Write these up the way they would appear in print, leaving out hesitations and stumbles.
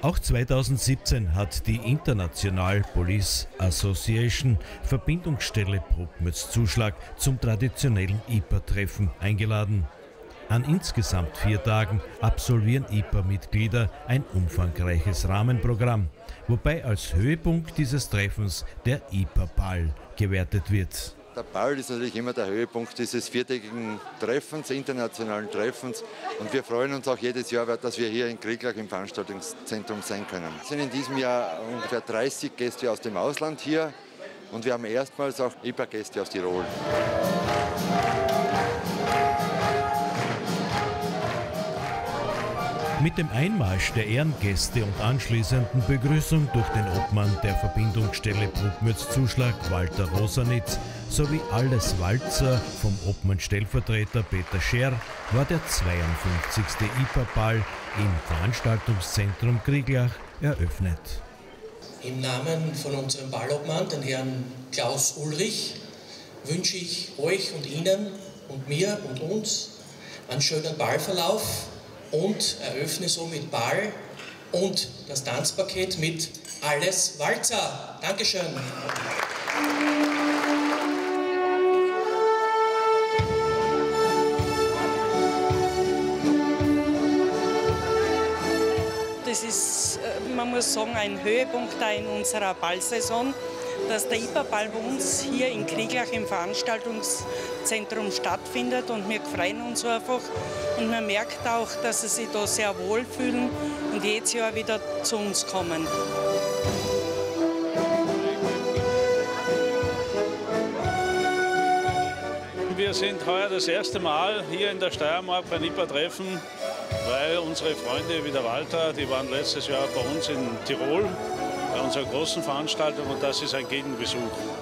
Auch 2017 hat die International Police Association Verbindungsstelle Bruckmütz-Zuschlag zum traditionellen IPA-Treffen eingeladen. An insgesamt 4 Tagen absolvieren IPA-Mitglieder ein umfangreiches Rahmenprogramm, wobei als Höhepunkt dieses Treffens der IPA-Ball gewertet wird. Der Ball ist natürlich immer der Höhepunkt dieses 4-tägigen Treffens, internationalen Treffens. Und wir freuen uns auch jedes Jahr, dass wir hier in Krieglach im Veranstaltungszentrum sein können. Es sind in diesem Jahr ungefähr 30 Gäste aus dem Ausland hier und wir haben erstmals auch IPA-Gäste aus Tirol. Mit dem Einmarsch der Ehrengäste und anschließenden Begrüßung durch den Obmann der Verbindungsstelle Bruckmütz-Zuschlag, Walter Rosanitz, sowie alles Walzer vom Obmann-Stellvertreter Peter Scher war der 52. IPA-Ball im Veranstaltungszentrum Krieglach eröffnet. Im Namen von unserem Ballobmann, den Herrn Klaus Ulrich, wünsche ich euch und Ihnen und mir und uns einen schönen Ballverlauf und eröffne somit Ball und das Tanzpaket mit Alles Walzer. Dankeschön. Das ist, man muss sagen, ein Höhepunkt in unserer Ballsaison, dass der IPA-Ball bei uns hier in Krieglach im Veranstaltungszentrum stattfindet und wir freuen uns einfach und man merkt auch, dass sie sich da sehr wohl fühlen und jedes Jahr wieder zu uns kommen. Wir sind heuer das erste Mal hier in der Steiermark beim IPA-Treffen, weil unsere Freunde wie der Walter, die waren letztes Jahr bei uns in Tirol bei unserer großen Veranstaltung und das ist ein Gegenbesuch.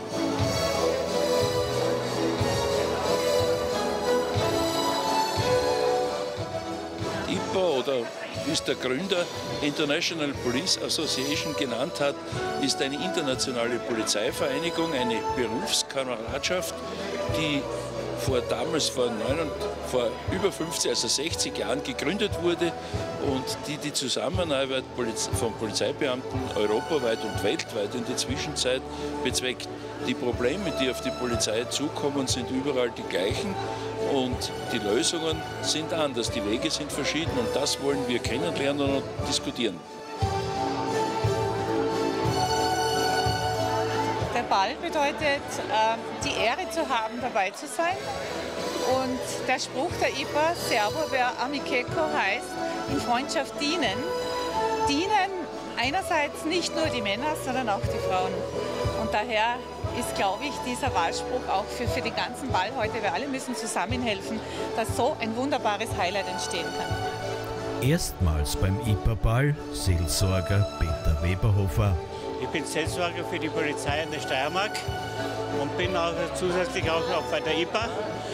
IPA, oder wie es der Gründer International Police Association genannt hat, ist eine internationale Polizeivereinigung, eine Berufskameradschaft, die damals vor über 50, also 60 Jahren gegründet wurde und die Zusammenarbeit von Polizeibeamten europaweit und weltweit in der Zwischenzeit bezweckt. Die Probleme, die auf die Polizei zukommen, sind überall die gleichen und die Lösungen sind anders, die Wege sind verschieden und das wollen wir kennenlernen und diskutieren. Der Ball bedeutet, die Ehre zu haben, dabei zu sein. Und der Spruch der IPA, Servo per Amiceco, heißt, in Freundschaft dienen. Dienen einerseits nicht nur die Männer, sondern auch die Frauen. Und daher ist, glaube ich, dieser Wahlspruch auch für den ganzen Ball heute, wir alle müssen zusammenhelfen, dass so ein wunderbares Highlight entstehen kann. Erstmals beim IPA-Ball Seelsorger Peter Weberhofer. Ich bin Seelsorger für die Polizei in der Steiermark und bin auch zusätzlich auch noch bei der IPA.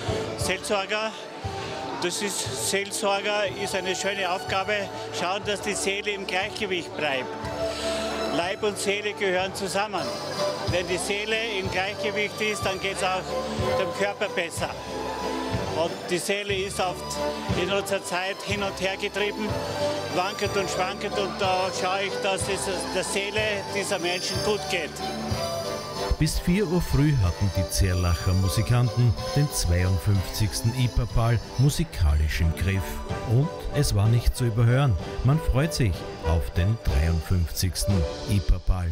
Seelsorger ist eine schöne Aufgabe, schauen, dass die Seele im Gleichgewicht bleibt. Leib und Seele gehören zusammen. Wenn die Seele im Gleichgewicht ist, dann geht es auch dem Körper besser. Und die Seele ist oft in unserer Zeit hin und her getrieben, wankelt und schwankelt und da schaue ich, dass es der Seele dieser Menschen gut geht. Bis 4 Uhr früh hatten die Zerlacher Musikanten den 52. IPA-Ball musikalisch im Griff. Und es war nicht zu überhören, man freut sich auf den 53. IPA-Ball.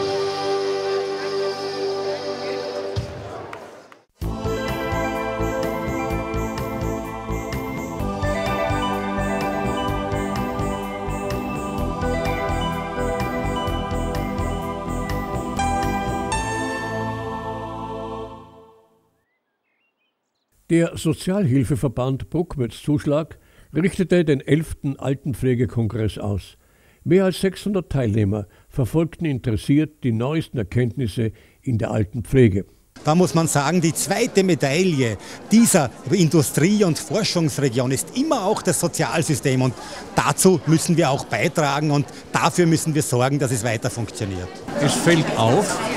Der Sozialhilfeverband Bruckmütz-Zuschlag richtete den 11. Altenpflegekongress aus. Mehr als 600 Teilnehmer verfolgten interessiert die neuesten Erkenntnisse in der Altenpflege. Da muss man sagen, die zweite Medaille dieser Industrie- und Forschungsregion ist immer auch das Sozialsystem. Und dazu müssen wir auch beitragen und dafür müssen wir sorgen, dass es weiter funktioniert. Es fällt auf,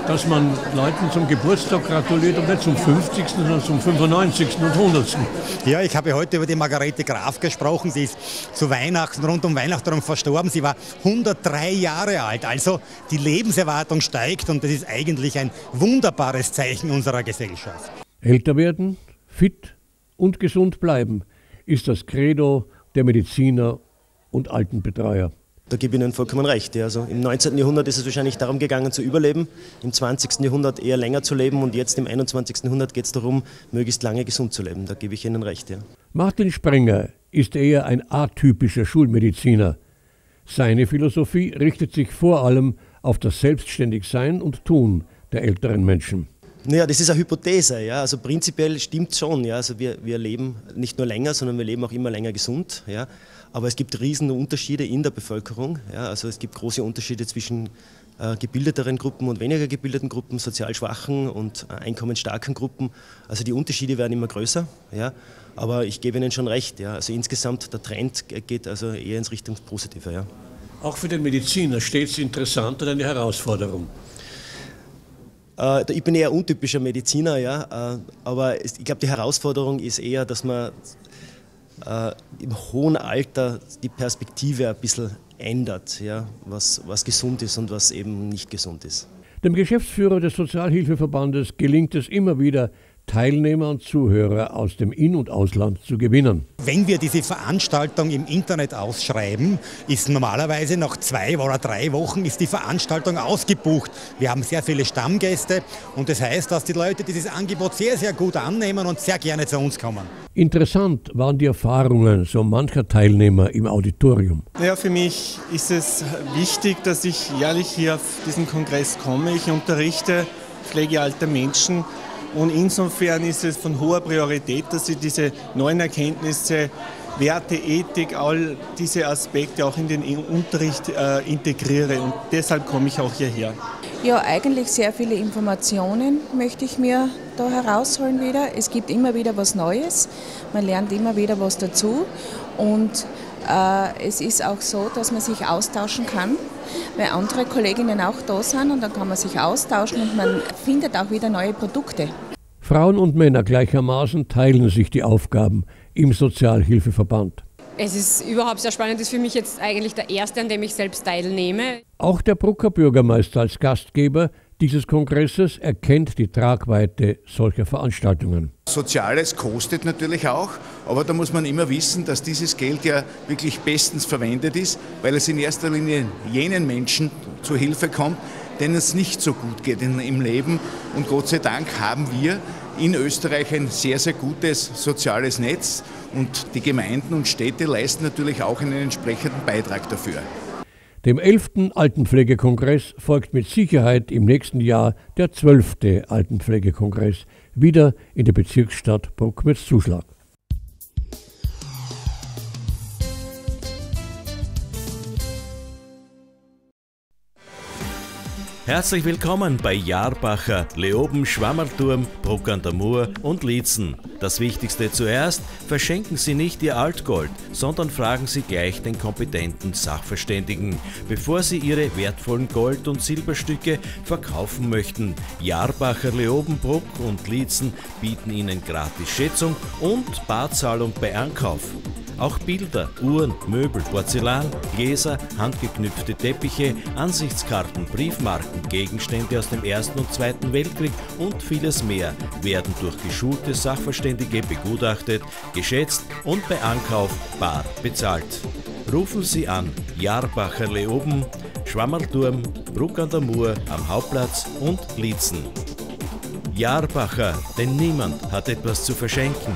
dass man Leuten zum Geburtstag gratuliert und nicht zum 50., sondern zum 95. und 100. Ja, ich habe heute über die Margarete Graf gesprochen. Sie ist zu Weihnachten, rund um Weihnachten verstorben. Sie war 103 Jahre alt. Also die Lebenserwartung steigt und das ist eigentlich ein wunderbares Zeichen unserer Gesellschaft. Älter werden, fit und gesund bleiben, ist das Credo der Mediziner und Altenbetreuer. Da gebe ich Ihnen vollkommen recht. Ja. Also im 19. Jahrhundert ist es wahrscheinlich darum gegangen zu überleben, im 20. Jahrhundert eher länger zu leben und jetzt im 21. Jahrhundert geht es darum, möglichst lange gesund zu leben. Da gebe ich Ihnen recht. Ja. Martin Sprenger ist eher ein atypischer Schulmediziner. Seine Philosophie richtet sich vor allem auf das Selbstständigsein und Tun der älteren Menschen. Naja, das ist eine Hypothese. Ja. Also prinzipiell stimmt es schon. Ja. Also wir leben nicht nur länger, sondern wir leben auch immer länger gesund. Ja. Aber es gibt riesen Unterschiede in der Bevölkerung. Ja. Also es gibt große Unterschiede zwischen gebildeteren Gruppen und weniger gebildeten Gruppen, sozial schwachen und einkommensstarken Gruppen. Also die Unterschiede werden immer größer. Ja. Aber ich gebe Ihnen schon recht. Ja. Also insgesamt der Trend geht also eher in Richtung Positive. Ja. Auch für den Mediziner stets interessant und eine Herausforderung. Ich bin eher untypischer Mediziner, ja. Aber ich glaube, die Herausforderung ist eher, dass man im hohen Alter die Perspektive ein bisschen ändert, ja, was gesund ist und was eben nicht gesund ist. Dem Geschäftsführer des Sozialhilfeverbandes gelingt es immer wieder, Teilnehmer und Zuhörer aus dem In- und Ausland zu gewinnen. Wenn wir diese Veranstaltung im Internet ausschreiben, ist normalerweise nach 2 oder 3 Wochen ist die Veranstaltung ausgebucht. Wir haben sehr viele Stammgäste und das heißt, dass die Leute dieses Angebot sehr, sehr gut annehmen und sehr gerne zu uns kommen. Interessant waren die Erfahrungen so mancher Teilnehmer im Auditorium. Ja, für mich ist es wichtig, dass ich jährlich hier auf diesen Kongress komme. Ich unterrichte pflegealte Menschen. Und insofern ist es von hoher Priorität, dass ich diese neuen Erkenntnisse, Werte, Ethik, all diese Aspekte auch in den Unterricht integriere. Und deshalb komme ich auch hierher. Ja, eigentlich sehr viele Informationen möchte ich mir da herausholen wieder. Es gibt immer wieder was Neues, man lernt immer wieder was dazu. Und es ist auch so, dass man sich austauschen kann, weil andere Kolleginnen auch da sind und dann kann man sich austauschen und man findet auch wieder neue Produkte. Frauen und Männer gleichermaßen teilen sich die Aufgaben im Sozialhilfeverband. Es ist überhaupt sehr spannend, das ist für mich jetzt eigentlich der erste, an dem ich selbst teilnehme. Auch der Brucker Bürgermeister als Gastgeber dieses Kongresses erkennt die Tragweite solcher Veranstaltungen. Soziales kostet natürlich auch, aber da muss man immer wissen, dass dieses Geld ja wirklich bestens verwendet ist, weil es in erster Linie jenen Menschen zur Hilfe kommt, denen es nicht so gut geht im Leben. Und Gott sei Dank haben wir in Österreich ein sehr, sehr gutes soziales Netz und die Gemeinden und Städte leisten natürlich auch einen entsprechenden Beitrag dafür. Dem 11. Altenpflegekongress folgt mit Sicherheit im nächsten Jahr der 12. Altenpflegekongress, wieder in der Bezirksstadt Bruckmütz-Zuschlag. Herzlich willkommen bei Jarbacher, Leoben, Schwammerturm, Bruck an der Mur und Liezen. Das Wichtigste zuerst, verschenken Sie nicht Ihr Altgold, sondern fragen Sie gleich den kompetenten Sachverständigen, bevor Sie Ihre wertvollen Gold- und Silberstücke verkaufen möchten. Jarbacher, Leoben, Bruck und Liezen bieten Ihnen gratis Schätzung und Barzahlung bei Ankauf. Auch Bilder, Uhren, Möbel, Porzellan, Gläser, handgeknüpfte Teppiche, Ansichtskarten, Briefmarken, Gegenstände aus dem Ersten und Zweiten Weltkrieg und vieles mehr werden durch geschulte Sachverständige begutachtet, geschätzt und bei Ankauf bar bezahlt. Rufen Sie an Jarbacher Leoben, Schwammerturm, Bruck an der Mur am Hauptplatz und Liezen. Jarbacher, denn niemand hat etwas zu verschenken.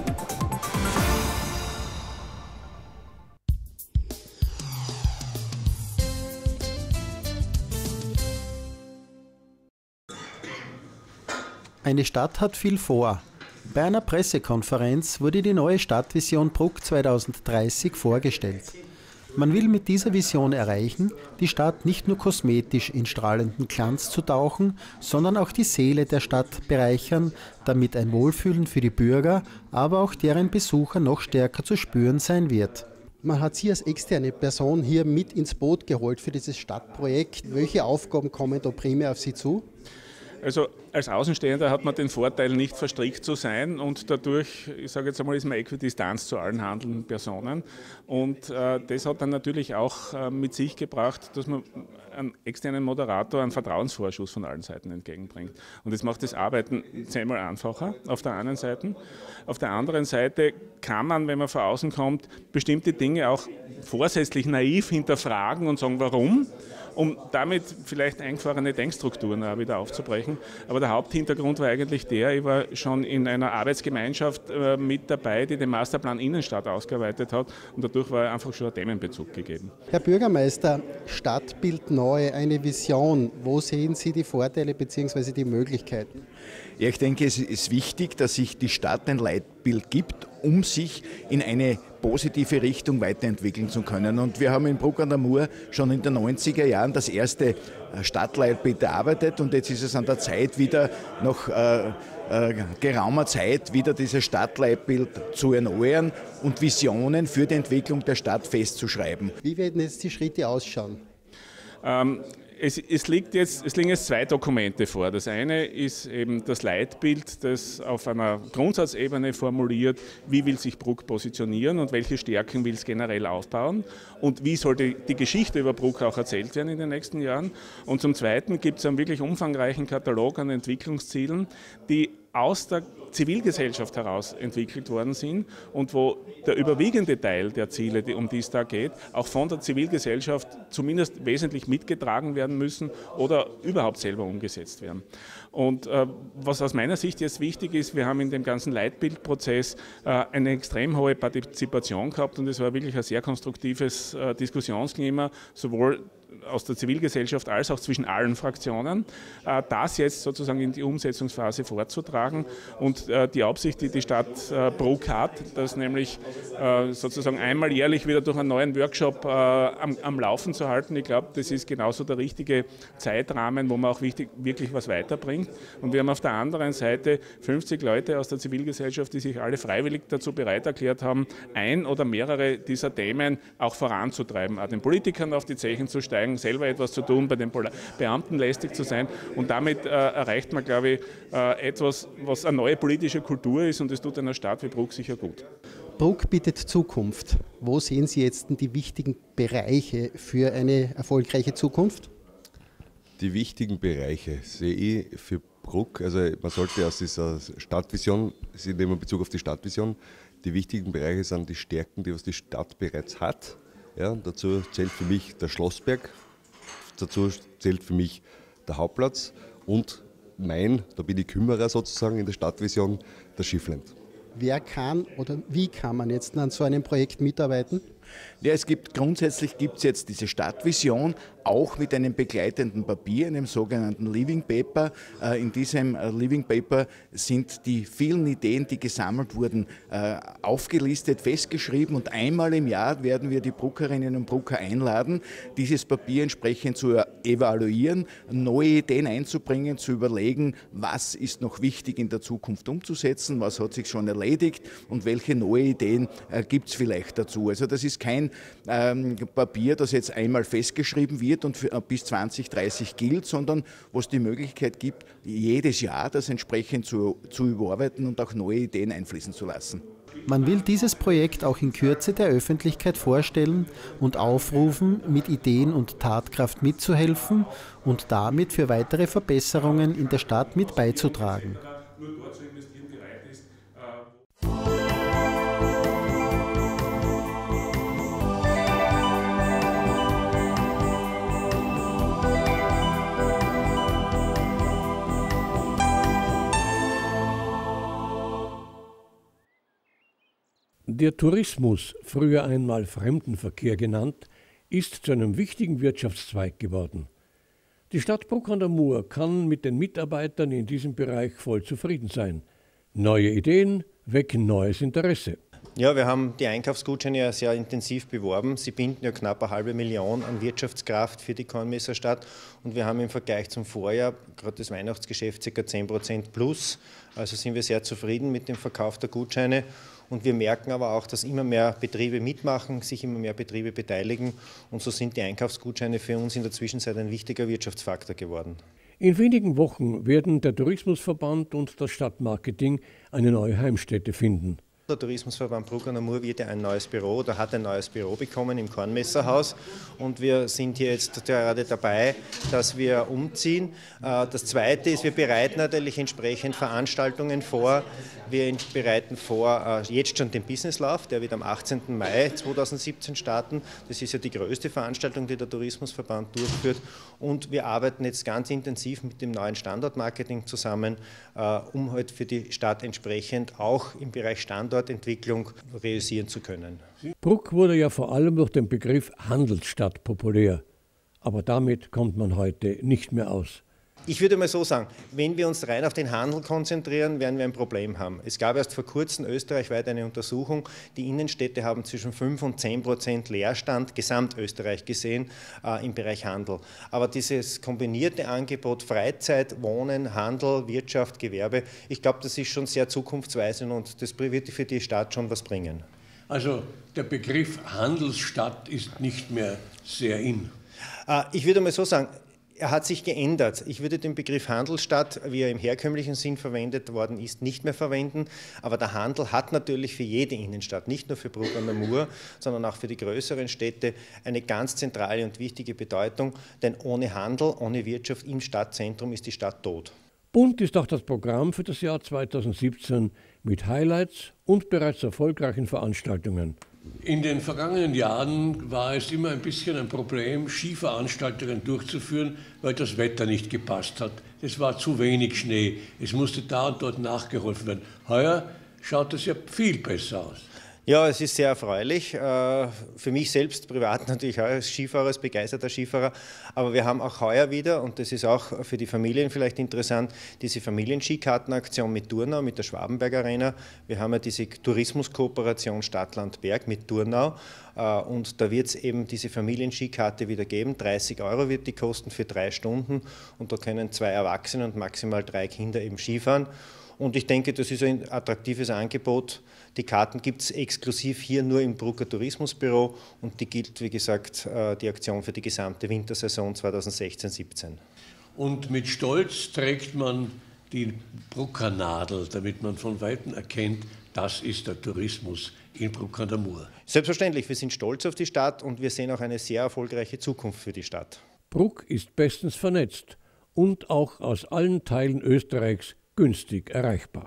Eine Stadt hat viel vor. Bei einer Pressekonferenz wurde die neue Stadtvision Bruck 2030 vorgestellt. Man will mit dieser Vision erreichen, die Stadt nicht nur kosmetisch in strahlenden Glanz zu tauchen, sondern auch die Seele der Stadt bereichern, damit ein Wohlfühlen für die Bürger, aber auch deren Besucher noch stärker zu spüren sein wird. Man hat Sie als externe Person hier mit ins Boot geholt für dieses Stadtprojekt. Welche Aufgaben kommen da primär auf Sie zu? Also als Außenstehender hat man den Vorteil, nicht verstrickt zu sein und dadurch, ich sage jetzt einmal, ist man Äquidistanz zu allen handelnden Personen. Und das hat dann natürlich auch mit sich gebracht, dass man einem externen Moderator einen Vertrauensvorschuss von allen Seiten entgegenbringt. Und das macht das Arbeiten zehnmal einfacher auf der einen Seite. Auf der anderen Seite kann man, wenn man von außen kommt, bestimmte Dinge auch vorsätzlich naiv hinterfragen und sagen, warum, um damit vielleicht eingefahrene Denkstrukturen auch wieder aufzubrechen. Aber der Haupthintergrund war eigentlich der, ich war schon in einer Arbeitsgemeinschaft mit dabei, die den Masterplan Innenstadt ausgearbeitet hat und dadurch war einfach schon ein Themenbezug gegeben. Herr Bürgermeister, Stadtbild neu, eine Vision. Wo sehen Sie die Vorteile bzw. die Möglichkeiten? Ja, ich denke, es ist wichtig, dass sich die Stadt ein Leitbild gibt, um sich in eine positive Richtung weiterentwickeln zu können. Und wir haben in Bruck an der Mur schon in den 90er Jahren das erste Stadtleitbild erarbeitet und jetzt ist es an der Zeit, wieder nach geraumer Zeit wieder dieses Stadtleitbild zu erneuern und Visionen für die Entwicklung der Stadt festzuschreiben. Wie werden jetzt die Schritte ausschauen? Es liegen jetzt zwei Dokumente vor. Das eine ist eben das Leitbild, das auf einer Grundsatzebene formuliert, wie will sich Bruck positionieren und welche Stärken will es generell aufbauen und wie sollte die Geschichte über Bruck auch erzählt werden in den nächsten Jahren. Und zum Zweiten gibt es einen wirklich umfangreichen Katalog an Entwicklungszielen, die aus der Zivilgesellschaft heraus entwickelt worden sind und wo der überwiegende Teil der Ziele, um die es da geht, auch von der Zivilgesellschaft zumindest wesentlich mitgetragen werden müssen oder überhaupt selber umgesetzt werden. Und was aus meiner Sicht jetzt wichtig ist, wir haben in dem ganzen Leitbildprozess eine extrem hohe Partizipation gehabt und es war wirklich ein sehr konstruktives Diskussionsklima, sowohl aus der Zivilgesellschaft als auch zwischen allen Fraktionen, das jetzt sozusagen in die Umsetzungsphase vorzutragen und die Absicht, die die Stadt Bruck hat, das nämlich sozusagen einmal jährlich wieder durch einen neuen Workshop am Laufen zu halten. Ich glaube, das ist genauso der richtige Zeitrahmen, wo man auch wirklich was weiterbringt. Und wir haben auf der anderen Seite 50 Leute aus der Zivilgesellschaft, die sich alle freiwillig dazu bereit erklärt haben, ein oder mehrere dieser Themen auch voranzutreiben, auch den Politikern auf die Zechen zu steigen, selber etwas zu tun, bei den Beamten lästig zu sein. Und damit erreicht man, glaube ich, etwas, was eine neue politische Kultur ist und das tut einer Stadt wie Bruck sicher gut. Bruck bietet Zukunft. Wo sehen Sie jetzt die wichtigen Bereiche für eine erfolgreiche Zukunft? Die wichtigen Bereiche sehe ich für Bruck, also man sollte aus dieser Stadtvision, Sie nehmen Bezug auf die Stadtvision, die wichtigen Bereiche sind die Stärken, die die Stadt bereits hat. Ja, dazu zählt für mich der Schlossberg, dazu zählt für mich der Hauptplatz und da bin ich Kümmerer sozusagen in der Stadtvision, das Schiffland. Wer kann oder wie kann man jetzt an so einem Projekt mitarbeiten? Ja, grundsätzlich gibt es jetzt diese Stadtvision, auch mit einem begleitenden Papier, einem sogenannten Living Paper. In diesem Living Paper sind die vielen Ideen, die gesammelt wurden, aufgelistet, festgeschrieben und einmal im Jahr werden wir die Bruckerinnen und Brucker einladen, dieses Papier entsprechend zu evaluieren, neue Ideen einzubringen, zu überlegen, was ist noch wichtig in der Zukunft umzusetzen, was hat sich schon erledigt und welche neue Ideen gibt es vielleicht dazu. Also das ist kein Papier, das jetzt einmal festgeschrieben wird und bis 2030 gilt, sondern wo es die Möglichkeit gibt, jedes Jahr das entsprechend zu überarbeiten und auch neue Ideen einfließen zu lassen. Man will dieses Projekt auch in Kürze der Öffentlichkeit vorstellen und aufrufen, mit Ideen und Tatkraft mitzuhelfen und damit für weitere Verbesserungen in der Stadt mit beizutragen. Der Tourismus, früher einmal Fremdenverkehr genannt, ist zu einem wichtigen Wirtschaftszweig geworden. Die Stadt Bruck an der Mur kann mit den Mitarbeitern in diesem Bereich voll zufrieden sein. Neue Ideen wecken neues Interesse. Ja, wir haben die Einkaufsgutscheine ja sehr intensiv beworben. Sie binden ja knapp 500.000 an Wirtschaftskraft für die Kornmesser Stadt und wir haben im Vergleich zum Vorjahr, gerade das Weihnachtsgeschäft, ca. 10% plus. Also sind wir sehr zufrieden mit dem Verkauf der Gutscheine. Und wir merken aber auch, dass immer mehr Betriebe mitmachen, sich immer mehr Betriebe beteiligen. Und so sind die Einkaufsgutscheine für uns in der Zwischenzeit ein wichtiger Wirtschaftsfaktor geworden. In wenigen Wochen werden der Tourismusverband und das Stadtmarketing eine neue Heimstätte finden. Der Tourismusverband Bruck an der Mur wird ja ein neues Büro oder hat ein neues Büro bekommen im Kornmesserhaus und wir sind hier jetzt gerade dabei, dass wir umziehen. Das Zweite ist, wir bereiten natürlich entsprechend Veranstaltungen vor. Wir bereiten vor jetzt schon den Businesslauf, der wird am 18. Mai 2017 starten. Das ist ja die größte Veranstaltung, die der Tourismusverband durchführt. Und wir arbeiten jetzt ganz intensiv mit dem neuen Standortmarketing zusammen, um halt für die Stadt entsprechend auch im Bereich Standortentwicklung realisieren zu können. Bruck wurde ja vor allem durch den Begriff Handelsstadt populär. Aber damit kommt man heute nicht mehr aus. Ich würde mal so sagen, wenn wir uns rein auf den Handel konzentrieren, werden wir ein Problem haben. Es gab erst vor kurzem österreichweit eine Untersuchung, die Innenstädte haben zwischen 5 und 10% Leerstand, Gesamtösterreich gesehen, im Bereich Handel. Aber dieses kombinierte Angebot Freizeit, Wohnen, Handel, Wirtschaft, Gewerbe, ich glaube, das ist schon sehr zukunftsweisend und das wird für die Stadt schon was bringen. Also der Begriff Handelsstadt ist nicht mehr sehr in. Ich würde mal so sagen, er hat sich geändert. Ich würde den Begriff Handelsstadt, wie er im herkömmlichen Sinn verwendet worden ist, nicht mehr verwenden. Aber der Handel hat natürlich für jede Innenstadt, nicht nur für Bruck an der Mur, sondern auch für die größeren Städte eine ganz zentrale und wichtige Bedeutung. Denn ohne Handel, ohne Wirtschaft im Stadtzentrum ist die Stadt tot. Bunt ist auch das Programm für das Jahr 2017 mit Highlights und bereits erfolgreichen Veranstaltungen. In den vergangenen Jahren war es immer ein bisschen ein Problem, Skiveranstaltungen durchzuführen, weil das Wetter nicht gepasst hat. Es war zu wenig Schnee, es musste da und dort nachgeholfen werden. Heuer schaut es ja viel besser aus. Ja, es ist sehr erfreulich. Für mich selbst privat natürlich auch als Skifahrer, als begeisterter Skifahrer. Aber wir haben auch heuer wieder, und das ist auch für die Familien vielleicht interessant, diese Familienskikartenaktion mit Turnau, mit der Schwabenberg Arena. Wir haben ja diese Tourismuskooperation Stadt-Land-Berg mit Turnau. Und da wird es eben diese Familienskikarte wieder geben. 30 € wird die kosten für 3 Stunden. Und da können 2 Erwachsene und maximal 3 Kinder eben Skifahren. Und ich denke, das ist ein attraktives Angebot. Die Karten gibt es exklusiv hier nur im Brucker Tourismusbüro und die gilt, wie gesagt, die Aktion für die gesamte Wintersaison 2016-17. Und mit Stolz trägt man die Brucker Nadel, damit man von Weitem erkennt, das ist der Tourismus in Bruck an der Mur. Selbstverständlich, wir sind stolz auf die Stadt und wir sehen auch eine sehr erfolgreiche Zukunft für die Stadt. Bruck ist bestens vernetzt und auch aus allen Teilen Österreichs günstig erreichbar.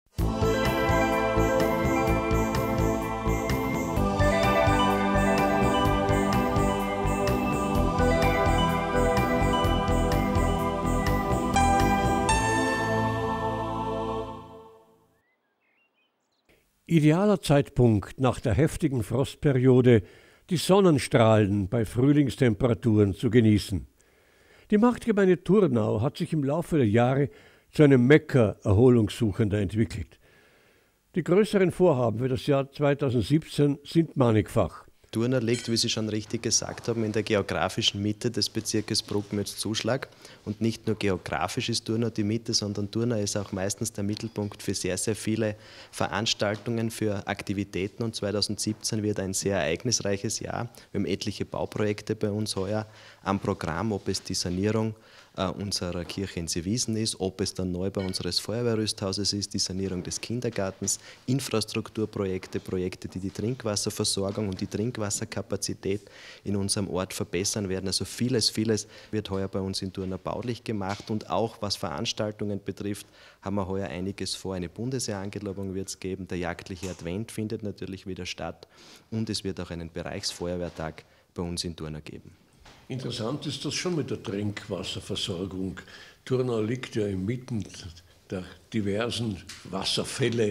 Idealer Zeitpunkt nach der heftigen Frostperiode, die Sonnenstrahlen bei Frühlingstemperaturen zu genießen. Die Marktgemeinde Turnau hat sich im Laufe der Jahre zu einem Mekka Erholungssuchender entwickelt. Die größeren Vorhaben für das Jahr 2017 sind mannigfach. Turnau liegt, wie Sie schon richtig gesagt haben, in der geografischen Mitte des Bezirkes Bruck-Mütz-Zuschlag. Und nicht nur geografisch ist Turnau die Mitte, sondern Turnau ist auch meistens der Mittelpunkt für sehr, sehr viele Veranstaltungen, für Aktivitäten. Und 2017 wird ein sehr ereignisreiches Jahr. Wir haben etliche Bauprojekte bei uns heuer am Programm, ob es die Sanierung unserer Kirche in Seewiesen ist, ob es der Neubau unseres Feuerwehrrüsthauses ist, die Sanierung des Kindergartens, Infrastrukturprojekte, Projekte, die die Trinkwasserversorgung und die Trinkwasserkapazität in unserem Ort verbessern werden. Also vieles wird heuer bei uns in Turnau baulich gemacht und auch was Veranstaltungen betrifft, haben wir heuer einiges vor. Eine Bundesjahrangelobung wird es geben, der jagdliche Advent findet natürlich wieder statt und es wird auch einen Bereichsfeuerwehrtag bei uns in Turnau geben. Interessant ist das schon mit der Trinkwasserversorgung. Turnau liegt ja inmitten der diversen Wasserfälle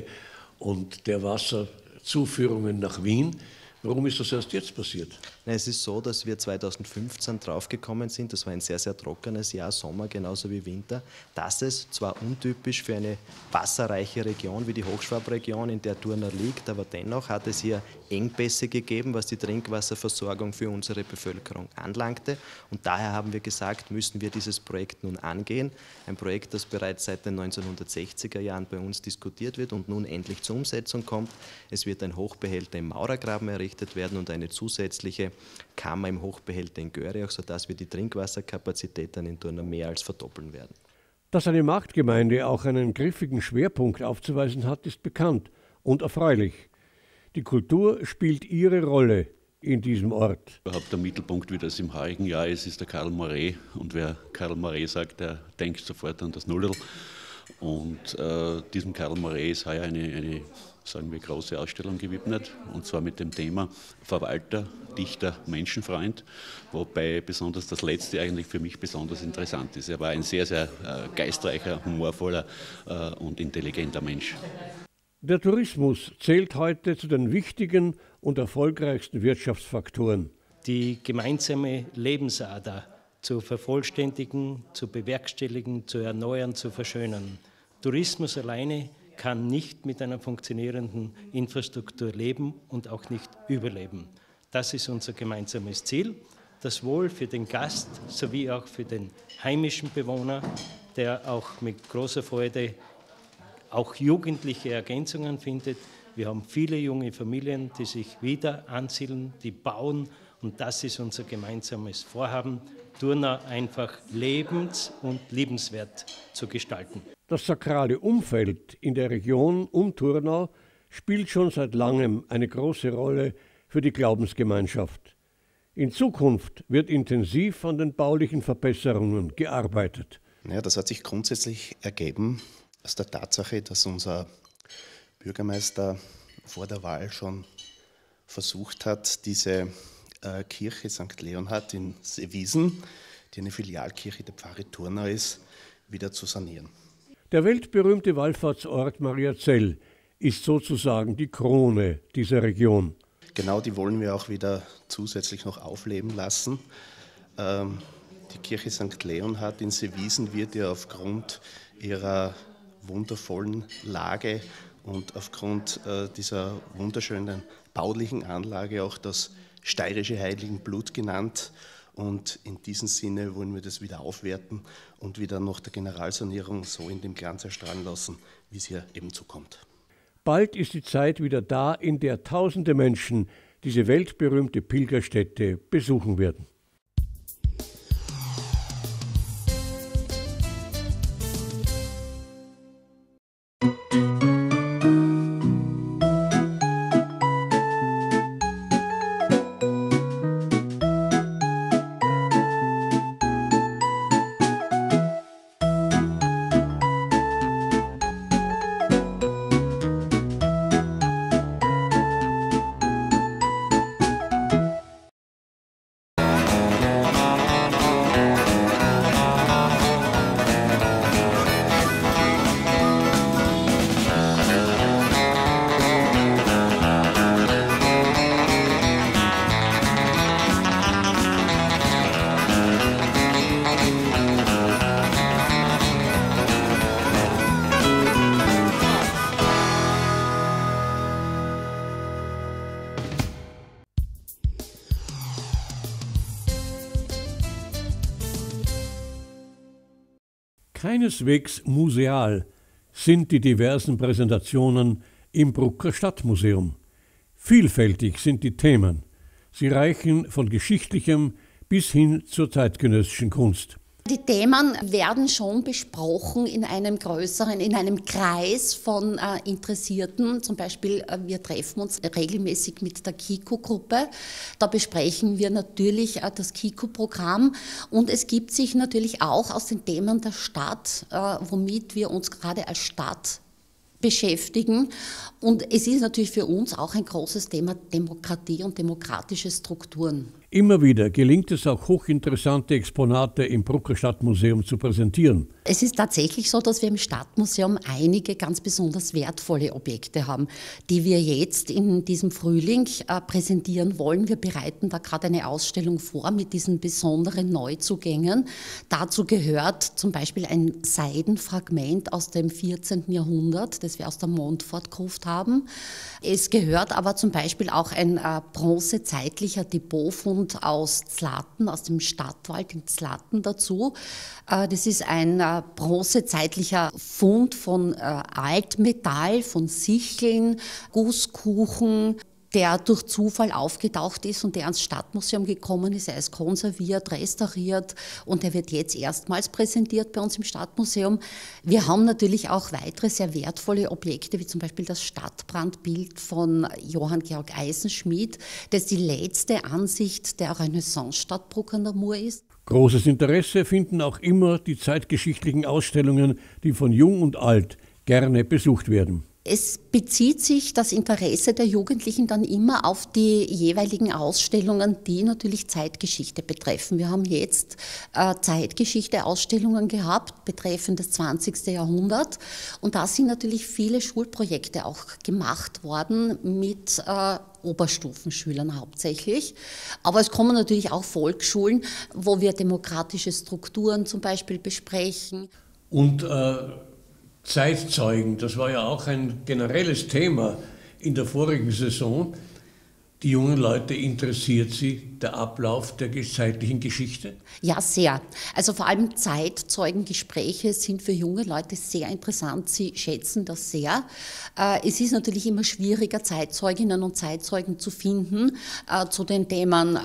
und der Wasserzuführungen nach Wien. Warum ist das erst jetzt passiert? Es ist so, dass wir 2015 draufgekommen sind, das war ein sehr, sehr trockenes Jahr, Sommer genauso wie Winter, dass es zwar untypisch für eine wasserreiche Region wie die Hochschwabregion, in der Turnau liegt, aber dennoch hat es hier Engpässe gegeben, was die Trinkwasserversorgung für unsere Bevölkerung anlangte. Und daher haben wir gesagt, müssen wir dieses Projekt nun angehen. Ein Projekt, das bereits seit den 1960er Jahren bei uns diskutiert wird und nun endlich zur Umsetzung kommt. Es wird ein Hochbehälter im Maurergraben errichtet. errichtet werden und eine zusätzliche Kammer im Hochbehälter in Görriach, sodass wir die Trinkwasserkapazität dann in Thurn mehr als verdoppeln werden. Dass eine Marktgemeinde auch einen griffigen Schwerpunkt aufzuweisen hat, ist bekannt und erfreulich. Die Kultur spielt ihre Rolle in diesem Ort. Überhaupt der Mittelpunkt, wie das im heurigen Jahr ist der Karl Moret. Und wer Karl Moret sagt, der denkt sofort an das Nudel. Und diesem Karl Moret ist heuer eine, sagen wir, große Ausstellung gewidmet. Und zwar mit dem Thema Verwalter, Dichter, Menschenfreund. Wobei besonders das Letzte eigentlich für mich besonders interessant ist. Er war ein sehr, sehr geistreicher, humorvoller und intelligenter Mensch. Der Tourismus zählt heute zu den wichtigen und erfolgreichsten Wirtschaftsfaktoren. Die gemeinsame Lebensader zu vervollständigen, zu bewerkstelligen, zu erneuern, zu verschönern. Tourismus alleine kann nicht mit einer funktionierenden Infrastruktur leben und auch nicht überleben. Das ist unser gemeinsames Ziel, das Wohl für den Gast sowie auch für den heimischen Bewohner, der auch mit großer Freude auch jugendliche Ergänzungen findet. Wir haben viele junge Familien, die sich wieder ansiedeln, die bauen, und das ist unser gemeinsames Vorhaben, Thurnau einfach lebens- und liebenswert zu gestalten. Das sakrale Umfeld in der Region um Thurnau spielt schon seit langem eine große Rolle für die Glaubensgemeinschaft. In Zukunft wird intensiv an den baulichen Verbesserungen gearbeitet. Ja, das hat sich grundsätzlich ergeben aus der Tatsache, dass unser Bürgermeister vor der Wahl schon versucht hat, diese Kirche St. Leonhard in Seewiesen, die eine Filialkirche der Pfarre Thurnau ist, wieder zu sanieren. Der weltberühmte Wallfahrtsort Mariazell ist sozusagen die Krone dieser Region. Genau, die wollen wir auch wieder zusätzlich noch aufleben lassen. Die Kirche St. Leonhard in Seewiesen wird ja aufgrund ihrer wundervollen Lage und aufgrund dieser wunderschönen baulichen Anlage auch das steirische Heiligenblut genannt. Und in diesem Sinne wollen wir das wieder aufwerten und wieder nach der Generalsanierung so in dem Glanz erstrahlen lassen, wie es hier eben zukommt. Bald ist die Zeit wieder da, in der tausende Menschen diese weltberühmte Pilgerstätte besuchen werden. Keineswegs museal sind die diversen Präsentationen im Brucker Stadtmuseum. Vielfältig sind die Themen. Sie reichen von geschichtlichem bis hin zur zeitgenössischen Kunst. Die Themen werden schon besprochen in einem größeren, in einem Kreis von Interessierten. Zum Beispiel, wir treffen uns regelmäßig mit der KIKO-Gruppe. Da besprechen wir natürlich das KIKO-Programm. Und es gibt sich natürlich auch aus den Themen der Stadt, womit wir uns gerade als Stadt beschäftigen. Und es ist natürlich für uns auch ein großes Thema Demokratie und demokratische Strukturen. Immer wieder gelingt es auch hochinteressante Exponate im Brucker Stadtmuseum zu präsentieren. Es ist tatsächlich so, dass wir im Stadtmuseum einige ganz besonders wertvolle Objekte haben, die wir jetzt in diesem Frühling präsentieren wollen. Wir bereiten da gerade eine Ausstellung vor mit diesen besonderen Neuzugängen. Dazu gehört zum Beispiel ein Seidenfragment aus dem 14. Jahrhundert, das wir aus der Montfortgruft haben. Es gehört aber zum Beispiel auch ein bronzezeitlicher Depotfund aus Zlatten, aus dem Stadtwald in Zlatten dazu. Das ist ein bronzezeitlicher Fund von Altmetall, von Sicheln, Gusskuchen, der durch Zufall aufgetaucht ist und der ans Stadtmuseum gekommen ist. Er ist konserviert, restauriert und er wird jetzt erstmals präsentiert bei uns im Stadtmuseum. Wir haben natürlich auch weitere sehr wertvolle Objekte, wie zum Beispiel das Stadtbrandbild von Johann Georg Eisenschmidt, das die letzte Ansicht der Renaissancestadt Bruck an der Mur ist. Großes Interesse finden auch immer die zeitgeschichtlichen Ausstellungen, die von Jung und Alt gerne besucht werden. Es bezieht sich das Interesse der Jugendlichen dann immer auf die jeweiligen Ausstellungen, die natürlich Zeitgeschichte betreffen. Wir haben jetzt Zeitgeschichte-Ausstellungen gehabt, betreffend das 20. Jahrhundert. Und da sind natürlich viele Schulprojekte auch gemacht worden mit Oberstufenschülern hauptsächlich. Aber es kommen natürlich auch Volksschulen, wo wir demokratische Strukturen zum Beispiel besprechen. Und Zeitzeugen, das war ja auch ein generelles Thema in der vorigen Saison. Die jungen Leute, interessiert sie der Ablauf der zeitlichen Geschichte? Ja, sehr. Also vor allem Zeitzeugengespräche sind für junge Leute sehr interessant. Sie schätzen das sehr. Es ist natürlich immer schwieriger, Zeitzeuginnen und Zeitzeugen zu finden zu den Themen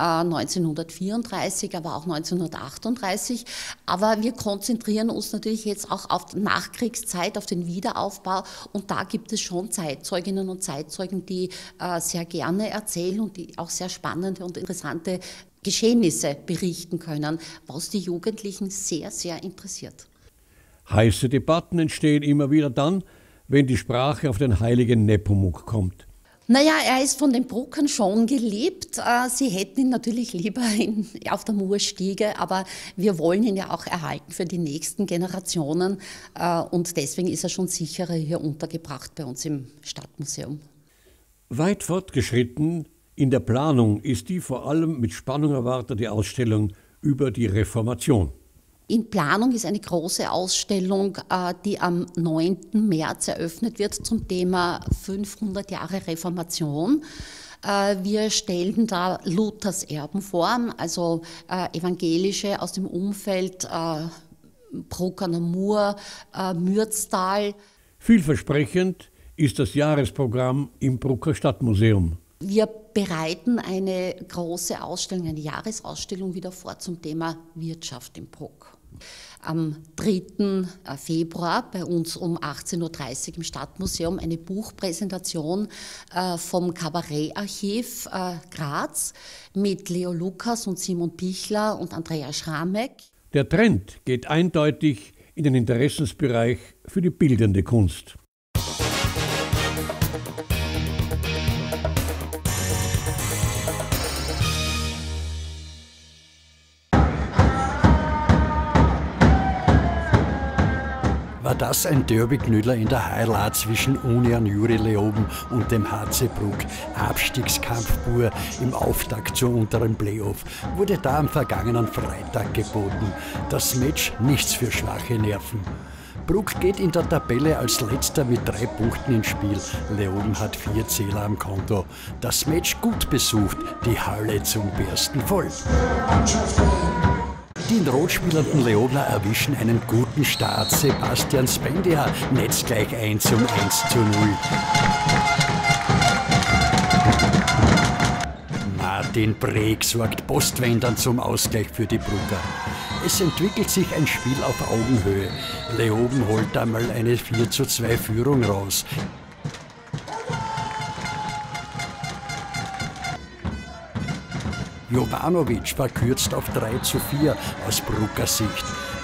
1934, aber auch 1938. Aber wir konzentrieren uns natürlich jetzt auch auf die Nachkriegszeit, auf den Wiederaufbau. Und da gibt es schon Zeitzeuginnen und Zeitzeugen, die sehr gerne erzählen und die auch sehr spannende und interessante Geschehnisse berichten können, was die Jugendlichen sehr, sehr interessiert. Heiße Debatten entstehen immer wieder dann, wenn die Sprache auf den heiligen Nepomuk kommt. Naja, er ist von den Bruckern schon geliebt. Sie hätten ihn natürlich lieber auf der Murstiege, aber wir wollen ihn ja auch erhalten für die nächsten Generationen. Und deswegen ist er schon sicherer hier untergebracht bei uns im Stadtmuseum. Weit fortgeschritten in der Planung ist die vor allem mit Spannung erwartete Ausstellung über die Reformation. In Planung ist eine große Ausstellung, die am 9. März eröffnet wird zum Thema 500 Jahre Reformation. Wir stellen da Luthers Erben vor, also Evangelische aus dem Umfeld Bruck an der Mur, Mürztal. Vielversprechend ist das Jahresprogramm im Brucker Stadtmuseum. Wir bereiten eine große Ausstellung, eine Jahresausstellung wieder vor zum Thema Wirtschaft in Bruck. Am 3. Februar bei uns um 18:30 Uhr im Stadtmuseum eine Buchpräsentation vom Kabarettarchiv Graz mit Leo Lukas und Simon Pichler und Andrea Schramek. Der Trend geht eindeutig in den Interessensbereich für die bildende Kunst. War das ein Derby-Knüller in der Highlight zwischen Union Juri Leoben und dem HC Bruck? Abstiegskampf pur im Auftakt zur unteren Playoff wurde da am vergangenen Freitag geboten. Das Match nichts für schwache Nerven. Bruck geht in der Tabelle als Letzter mit 3 Punkten ins Spiel. Leoben hat 4 Zähler am Konto. Das Match gut besucht, die Halle zum Bersten voll. Die in Rot spielenden Leobner erwischen einen guten Start. Sebastian Spendia netzt gleich ein zum 1:0. Martin Breek sorgt postwendend zum Ausgleich für die Brucker. Es entwickelt sich ein Spiel auf Augenhöhe. Leoben holt einmal eine 4:2 Führung raus. Jovanovic verkürzt auf 3:4 aus Brucker Sicht.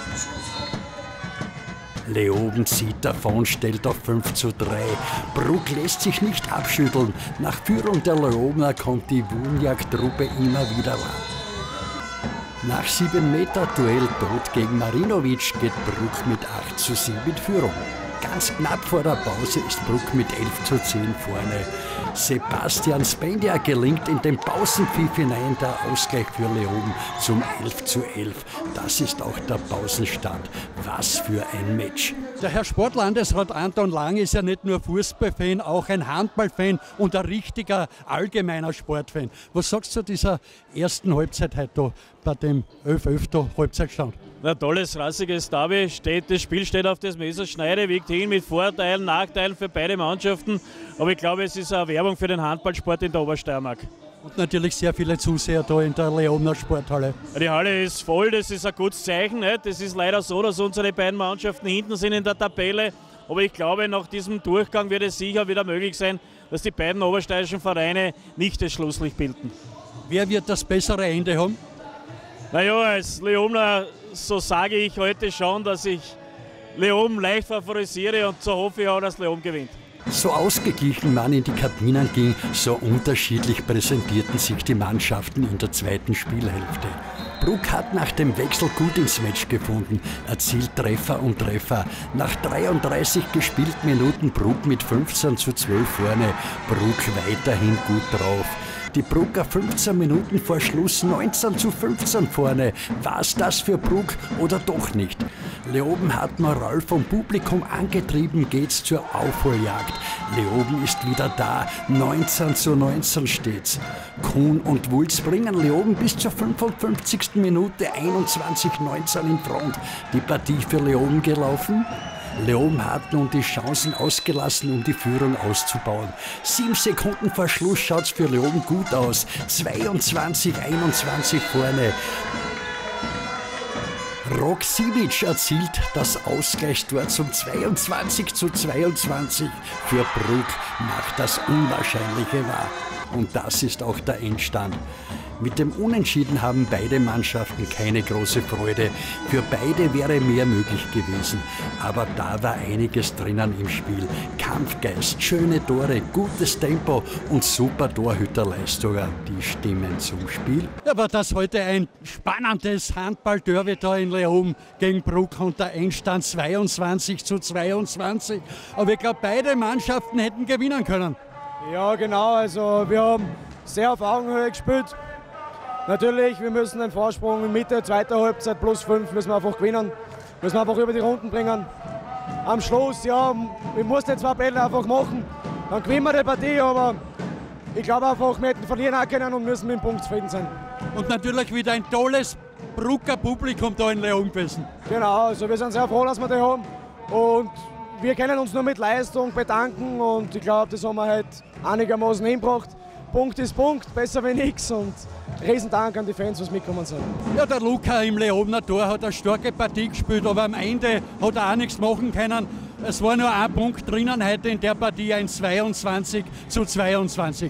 Leoben zieht davon, stellt auf 5:3. Bruck lässt sich nicht abschütteln. Nach Führung der Leobner kommt die Wunjak-Truppe immer wieder ran. Nach 7-Meter-Duell tot gegen Marinovic geht Bruck mit 8:7 in Führung. Ganz knapp vor der Pause ist Bruck mit 11:10 vorne. Sebastian Spendia gelingt in den Pausenpfiff hinein der Ausgleich für Leoben zum 11:11. Das ist auch der Pausenstand. Was für ein Match. Der Herr Sportlandesrat Anton Lang ist ja nicht nur Fußballfan, auch ein Handballfan und ein richtiger allgemeiner Sportfan. Was sagst du zu dieser ersten Halbzeit heute bei dem 11:11 Halbzeitstand? Ein tolles, rassiges Derby. Das Spiel steht auf das Messerschneide, wiegt hin mit Vorteilen, Nachteilen für beide Mannschaften. Aber ich glaube, es ist eine Werbung für den Handballsport in der Obersteiermark. Und natürlich sehr viele Zuseher da in der Leobener Sporthalle. Die Halle ist voll, das ist ein gutes Zeichen. Es ist leider so, dass unsere beiden Mannschaften hinten sind in der Tabelle. Aber ich glaube, nach diesem Durchgang wird es sicher wieder möglich sein, dass die beiden obersteirischen Vereine nicht das Schlusslicht bilden. Wer wird das bessere Ende haben? Naja, als Leobener, so sage ich heute schon, dass ich Leoben leicht favorisiere und so hoffe ich auch, dass Leoben gewinnt. So ausgeglichen man in die Kabinen ging, so unterschiedlich präsentierten sich die Mannschaften in der zweiten Spielhälfte. Bruck hat nach dem Wechsel gut ins Match gefunden, erzielt Treffer und Treffer. Nach 33 gespielten Minuten Bruck mit 15:12 vorne, Bruck weiterhin gut drauf. Die Brucker 15 Minuten vor Schluss 19:15 vorne. War's das für Bruck oder doch nicht? Leoben hat Moral vom Publikum angetrieben, geht's zur Aufholjagd. Leoben ist wieder da, 19:19 steht's. Kuhn und Wulz bringen Leoben bis zur 55. Minute 21:19 in Front. Die Partie für Leoben gelaufen? Leoben hat nun die Chancen ausgelassen, um die Führung auszubauen. 7 Sekunden vor Schluss schaut's für Leoben gut aus. 22:21 vorne. Roksiewicz erzielt das Ausgleichstor zum 22:22. Für Bruck macht das Unwahrscheinliche wahr. Und das ist auch der Endstand. Mit dem Unentschieden haben beide Mannschaften keine große Freude. Für beide wäre mehr möglich gewesen. Aber da war einiges drinnen im Spiel. Kampfgeist, schöne Tore, gutes Tempo und super Torhüterleistungen. Die stimmen zum Spiel. Ja, war das heute ein spannendes Handball-Derby da in Leoben gegen Bruck und der Endstand 22:22. Aber ich glaube, beide Mannschaften hätten gewinnen können. Ja, genau. Also wir haben sehr auf Augenhöhe gespielt. Natürlich, wir müssen den Vorsprung in Mitte, zweiter Halbzeit +5 müssen wir einfach gewinnen. Müssen wir einfach über die Runden bringen. Am Schluss, ja, wir mussten die 2 Bälle einfach machen. Dann gewinnen wir die Partie, aber ich glaube einfach, wir hätten verlieren auch können und müssen mit dem Punkt zufrieden sein. Und natürlich wieder ein tolles Brucker Publikum da in Leoben gewesen. Genau, also wir sind sehr froh, dass wir die haben. Und wir können uns nur mit Leistung bedanken und ich glaube, das haben wir halt einigermaßen hingebracht. Punkt ist Punkt, besser wie nichts und Riesendank an die Fans, die mitgekommen sind. Ja, der Luca im Leobener Tor hat eine starke Partie gespielt, aber am Ende hat er auch nichts machen können. Es war nur ein Punkt drinnen heute in der Partie, ein 22:22.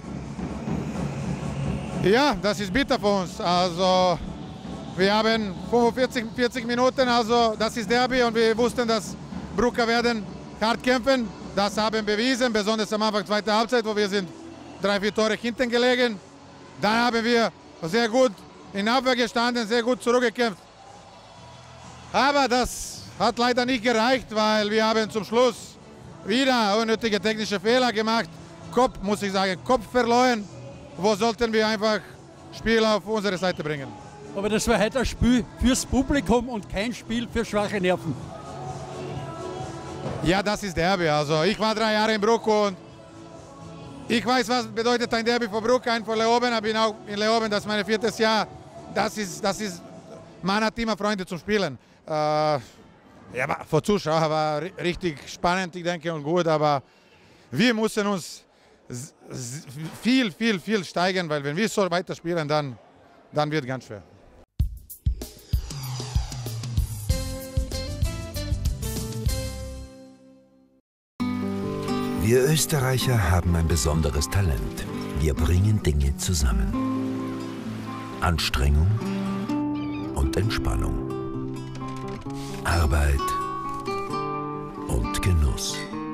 Ja, das ist bitter für uns. Also wir haben 40 Minuten, also das ist Derby und wir wussten, dass Brucker werden hart kämpfen. Das haben wir bewiesen, besonders am Anfang zweiter Halbzeit, wo wir sind 3-4 Tore hinten gelegen. Dann haben wir sehr gut in Abwehr gestanden, sehr gut zurückgekämpft. Aber das hat leider nicht gereicht, weil wir haben zum Schluss wieder unnötige technische Fehler gemacht. Muss ich sagen, Kopf verloren. Wo sollten wir einfach Spiel auf unsere Seite bringen. Aber das war heute ein Spiel fürs Publikum und kein Spiel für schwache Nerven. Ja, das ist Derby. Also ich war 3 Jahre in Bruck und ich weiß, was bedeutet ein Derby für Bruck, ein für Leoben. Ich bin auch in Leoben, das ist mein 4. Jahr. Das ist man hat immer Freunde zum Spielen. Ja, für Zuschauer war richtig spannend, ich denke, und gut. Aber wir müssen uns viel steigern, weil wenn wir so weiter spielen, dann wird es ganz schwer. Wir Österreicher haben ein besonderes Talent. Wir bringen Dinge zusammen. Anstrengung und Entspannung. Arbeit und Genuss.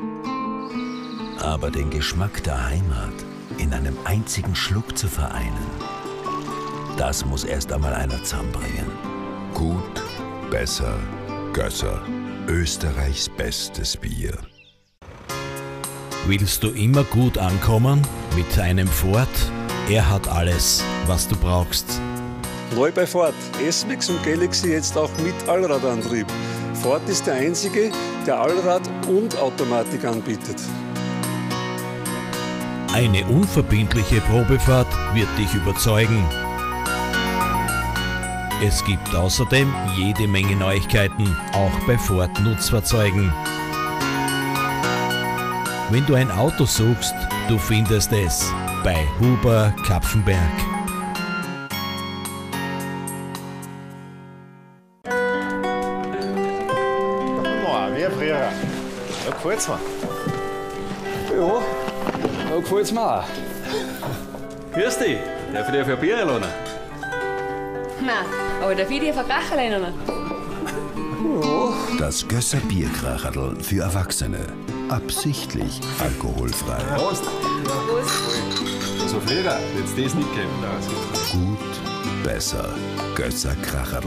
Aber den Geschmack der Heimat in einem einzigen Schluck zu vereinen, das muss erst einmal einer zusammenbringen. Gut, besser, Gösser. Österreichs bestes Bier. Willst du immer gut ankommen? Mit einem Ford? Er hat alles, was du brauchst. Neu bei Ford. S-Max und Galaxy jetzt auch mit Allradantrieb. Ford ist der einzige, der Allrad und Automatik anbietet. Eine unverbindliche Probefahrt wird dich überzeugen. Es gibt außerdem jede Menge Neuigkeiten, auch bei Ford Nutzfahrzeugen. Wenn du ein Auto suchst, du findest es bei Huber Kapfenberg. Wie früher. Da gefällt's mir. Ja, da gefällt's mir auch. Grüß dich, darf ich dir für ein Bier lassen? Nein, aber darf ich dir für Kracherl lassen? Das Gösser Bierkracherl für Erwachsene. Absichtlich alkoholfrei. Prost! So früher, jetzt das nicht geben. Gut, besser. Gösser Kracherl.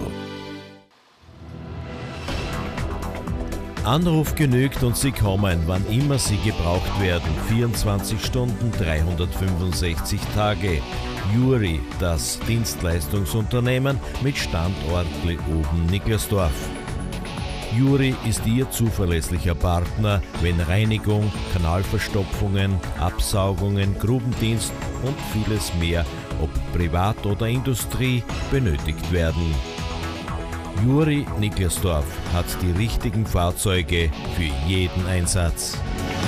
Anruf genügt und sie kommen, wann immer sie gebraucht werden. 24 Stunden, 365 Tage. Juri, das Dienstleistungsunternehmen mit Standort Leoben Niklasdorf. Juri ist Ihr zuverlässlicher Partner, wenn Reinigung, Kanalverstopfungen, Absaugungen, Grubendienst und vieles mehr, ob privat oder Industrie, benötigt werden. Juri Niklasdorf hat die richtigen Fahrzeuge für jeden Einsatz.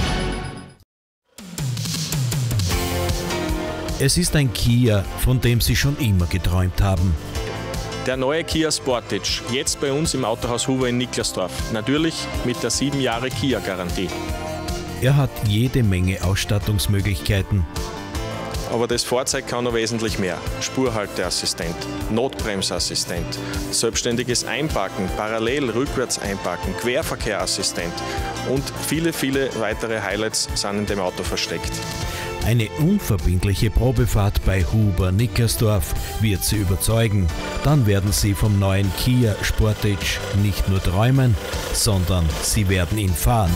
Es ist ein Kia, von dem Sie schon immer geträumt haben. Der neue Kia Sportage, jetzt bei uns im Autohaus Huber in Niklasdorf. Natürlich mit der 7 Jahre Kia-Garantie. Er hat jede Menge Ausstattungsmöglichkeiten. Aber das Fahrzeug kann noch wesentlich mehr. Spurhalteassistent, Notbremsassistent, selbstständiges Einparken, parallel rückwärts einparken, Querverkehrassistent und viele, viele weitere Highlights sind in dem Auto versteckt. Eine unverbindliche Probefahrt bei Huber Niklasdorf wird Sie überzeugen. Dann werden Sie vom neuen Kia Sportage nicht nur träumen, sondern Sie werden ihn fahren.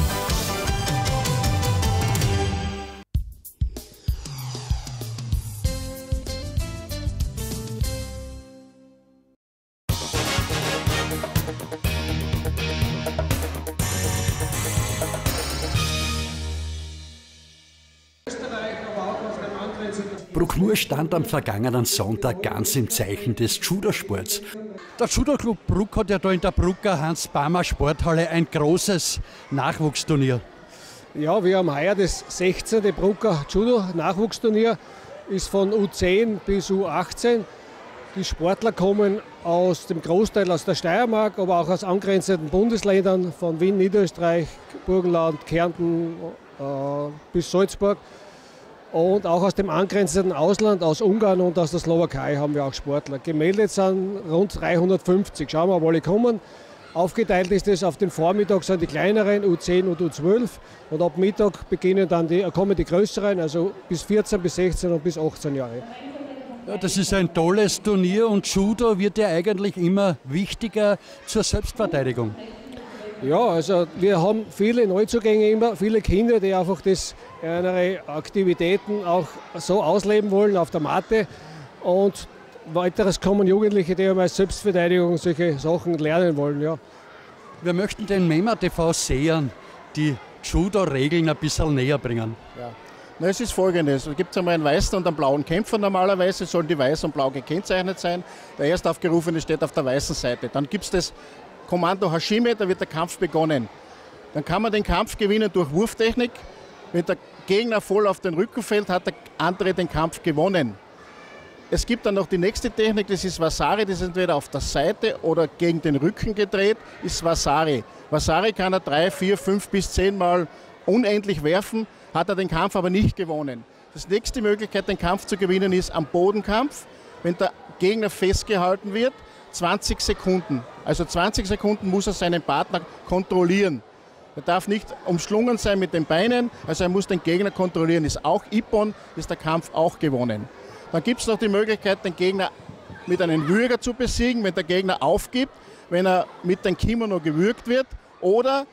Bruckmur stand am vergangenen Sonntag ganz im Zeichen des Judosports. Der Judo-Club Bruck hat ja da in der Brucker Hans-Baumer Sporthalle ein großes Nachwuchsturnier. Ja, wir haben heuer das 16. Brucker Judo-Nachwuchsturnier, ist von U10 bis U18. Die Sportler kommen aus dem Großteil aus der Steiermark, aber auch aus angrenzenden Bundesländern, von Wien, Niederösterreich, Burgenland, Kärnten bis Salzburg. Und auch aus dem angrenzenden Ausland, aus Ungarn und aus der Slowakei haben wir auch Sportler. Gemeldet sind rund 350. Schauen wir, ob alle kommen. Aufgeteilt ist es auf den Vormittag sind die kleineren, U10 und U12. Und ab Mittag kommen die größeren, also bis 14, bis 16 und bis 18 Jahre. Ja, das ist ein tolles Turnier und Judo wird ja eigentlich immer wichtiger zur Selbstverteidigung. Ja, also wir haben viele Neuzugänge immer, viele Kinder, die einfach ihre Aktivitäten auch so ausleben wollen auf der Matte. Und weiteres kommen Jugendliche, die als Selbstverteidigung solche Sachen lernen wollen. Ja. Wir möchten den MEMA TV-Sehern die Judo-Regeln ein bisschen näher bringen. Ja. Na, es ist Folgendes: Es gibt einmal einen weißen und einen blauen Kämpfer normalerweise, sollen die weiß und blau gekennzeichnet sein. Der Erstaufgerufene steht auf der weißen Seite. Dann gibt es das Kommando Hashime, da wird der Kampf begonnen. Dann kann man den Kampf gewinnen durch Wurftechnik. Wenn der Gegner voll auf den Rücken fällt, hat der andere den Kampf gewonnen. Es gibt dann noch die nächste Technik, das ist Wasari, das ist entweder auf der Seite oder gegen den Rücken gedreht, ist Wasari. Wasari kann er 3, 4, 5 bis 10 Mal unendlich werfen, hat er den Kampf aber nicht gewonnen. Die nächste Möglichkeit, den Kampf zu gewinnen, ist am Bodenkampf, wenn der Gegner festgehalten wird, 20 Sekunden. Also 20 Sekunden muss er seinen Partner kontrollieren. Er darf nicht umschlungen sein mit den Beinen, also er muss den Gegner kontrollieren. Ist auch Ippon, ist der Kampf auch gewonnen. Dann gibt es noch die Möglichkeit, den Gegner mit einem Würger zu besiegen, wenn der Gegner aufgibt, wenn er mit dem Kimono gewürgt wird, oder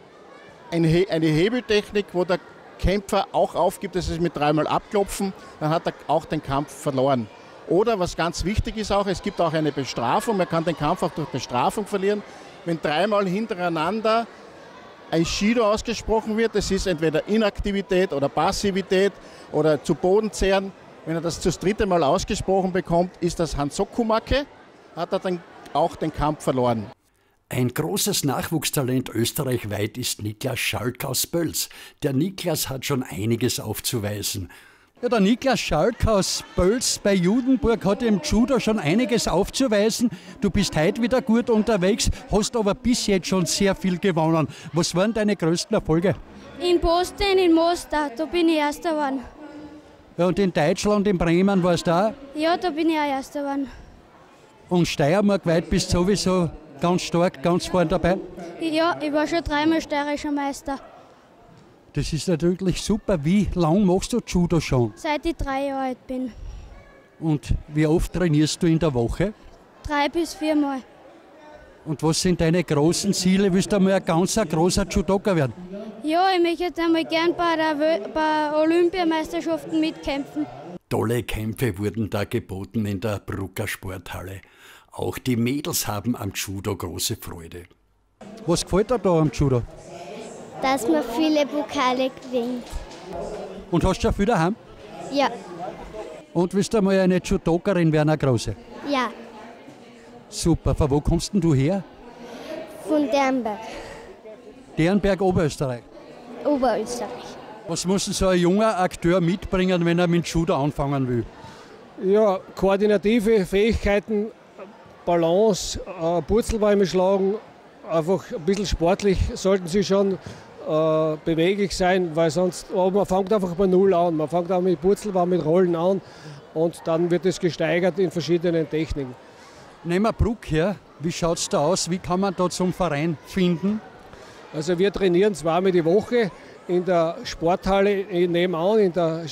eine Hebeltechnik, wo der Kämpfer auch aufgibt, das ist mit 3-mal abklopfen, dann hat er auch den Kampf verloren. Oder was ganz wichtig ist auch, es gibt auch eine Bestrafung, man kann den Kampf auch durch Bestrafung verlieren. Wenn 3-mal hintereinander ein Shido ausgesprochen wird, das ist entweder Inaktivität oder Passivität oder zu Boden zehren. Wenn er das 3. Mal ausgesprochen bekommt, ist das Hansoku-Make, hat er den auch den Kampf verloren. Ein großes Nachwuchstalent österreichweit ist Niklas Schalk aus Böls. Der Niklas hat schon einiges aufzuweisen. Ja, der Niklas Schalk aus Böls bei Judenburg hat im Judo schon einiges aufzuweisen. Du bist heute wieder gut unterwegs, hast aber bis jetzt schon sehr viel gewonnen. Was waren deine größten Erfolge? In Boston, in Mostar, da bin ich Erster geworden. Ja, und in Deutschland, in Bremen warst du auch? Ja, da bin ich auch Erster geworden. Und Steiermark weit bist du sowieso ganz stark, ganz vorne dabei? Ja, ich war schon 3-mal steirischer Meister. Das ist natürlich super. Wie lange machst du Judo schon? Seit ich 3 Jahre alt bin. Und wie oft trainierst du in der Woche? 3 bis 4 Mal. Und was sind deine großen Ziele? Willst du einmal ein ganz großer Judoka werden? Ja, ich möchte jetzt einmal gern bei Olympiameisterschaften mitkämpfen. Tolle Kämpfe wurden da geboten in der Brucker Sporthalle. Auch die Mädels haben am Judo große Freude. Was gefällt dir da am Judo? Dass man viele Pokale gewinnt. Und hast du schon viel daheim? Ja. Und willst du einmal eine Judokerin werden, eine große? Ja. Super. Von wo kommst denn du her? Von Dernberg. Dernberg, Oberösterreich. Oberösterreich. Was muss denn so ein junger Akteur mitbringen, wenn er mit Judo anfangen will? Ja, koordinative Fähigkeiten, Balance, Purzelbäume schlagen, einfach ein bisschen sportlich sollten sie schon beweglich sein, weil sonst, man fängt einfach bei Null an. Man fängt auch mit Purzelbaum, mit Rollen an und dann wird es gesteigert in verschiedenen Techniken. Nehmen wir Bruck her. Wie schaut es da aus? Wie kann man da zum Verein finden? Also wir trainieren zweimal die Woche in der Sporthalle nebenan, in der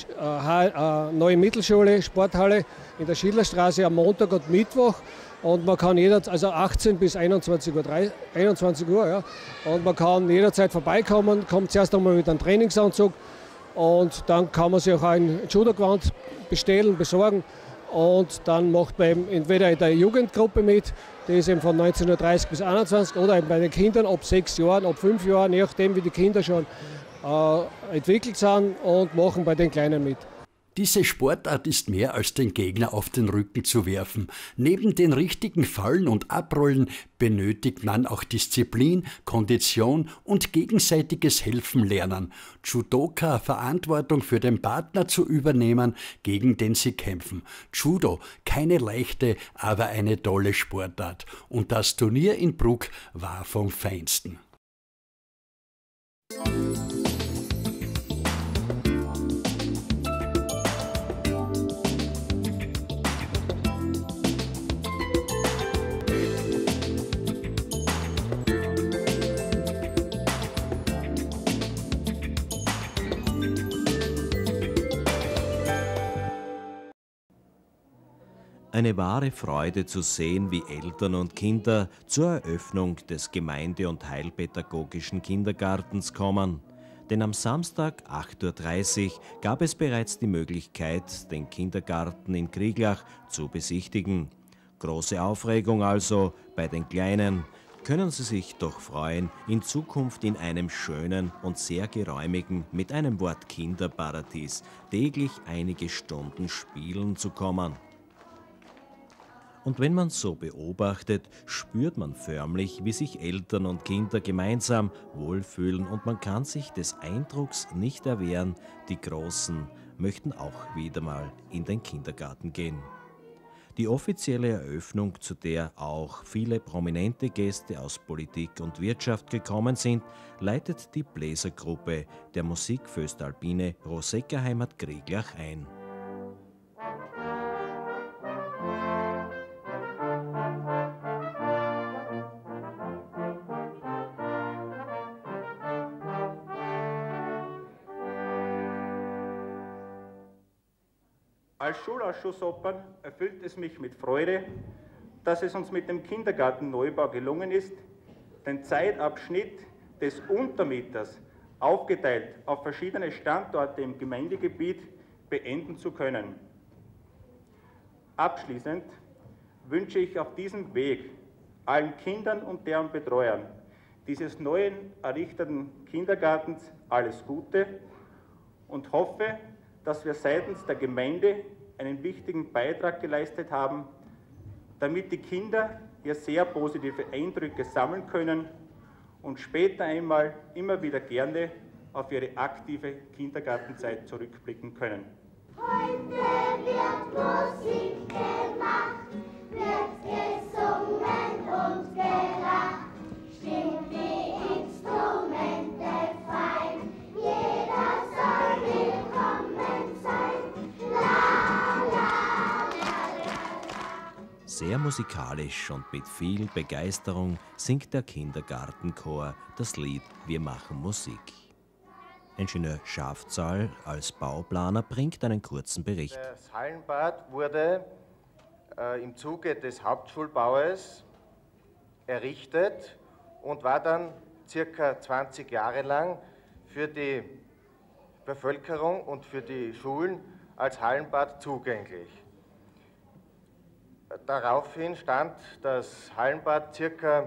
neuen Mittelschule Sporthalle in der Schillerstraße am Montag und Mittwoch. Und man kann also 18 bis 21 Uhr, ja. Und man kann jederzeit vorbeikommen, kommt zuerst einmal mit einem Trainingsanzug und dann kann man sich auch ein Judo-Gewand bestellen, besorgen und dann macht man eben entweder in der Jugendgruppe mit, die ist eben von 19:30 bis 21 oder eben bei den Kindern ab 6 Jahren, ab 5 Jahren, je nachdem wie die Kinder schon entwickelt sind und machen bei den Kleinen mit. Diese Sportart ist mehr als den Gegner auf den Rücken zu werfen. Neben den richtigen Fallen und Abrollen benötigt man auch Disziplin, Kondition und gegenseitiges Helfen lernen. Judoka Verantwortung für den Partner zu übernehmen, gegen den sie kämpfen. Judo, keine leichte, aber eine tolle Sportart. Und das Turnier in Bruck war vom Feinsten. Eine wahre Freude zu sehen, wie Eltern und Kinder zur Eröffnung des Gemeinde- und Heilpädagogischen Kindergartens kommen. Denn am Samstag 8:30 Uhr gab es bereits die Möglichkeit, den Kindergarten in Krieglach zu besichtigen. Große Aufregung also bei den Kleinen. Können Sie sich doch freuen, in Zukunft in einem schönen und sehr geräumigen, mit einem Wort Kinderparadies, täglich einige Stunden spielen zu kommen. Und wenn man so beobachtet, spürt man förmlich, wie sich Eltern und Kinder gemeinsam wohlfühlen und man kann sich des Eindrucks nicht erwehren, die Großen möchten auch wieder mal in den Kindergarten gehen. Die offizielle Eröffnung, zu der auch viele prominente Gäste aus Politik und Wirtschaft gekommen sind, leitet die Bläsergruppe der Musikföstalpine Rosecker Heimat Krieglach ein. Als Schulausschussopern erfüllt es mich mit Freude, dass es uns mit dem Kindergartenneubau gelungen ist, den Zeitabschnitt des Untermieters, aufgeteilt auf verschiedene Standorte im Gemeindegebiet, beenden zu können. Abschließend wünsche ich auf diesem Weg allen Kindern und deren Betreuern dieses neu errichteten Kindergartens alles Gute und hoffe, dass wir seitens der Gemeinde einen wichtigen Beitrag geleistet haben, damit die Kinder hier sehr positive Eindrücke sammeln können und später einmal immer wieder gerne auf ihre aktive Kindergartenzeit zurückblicken können. Heute wird Musik gemacht, wird gesungen und gelacht, stimmt die Instrumente fein, jeder soll willkommen sein. La, la, la, la. Sehr musikalisch und mit viel Begeisterung singt der Kindergartenchor das Lied Wir machen Musik. Ingenieur Schafzahl als Bauplaner bringt einen kurzen Bericht. Das Hallenbad wurde im Zuge des Hauptschulbaues errichtet und war dann circa 20 Jahre lang für die Bevölkerung und für die Schulen als Hallenbad zugänglich. Daraufhin stand das Hallenbad circa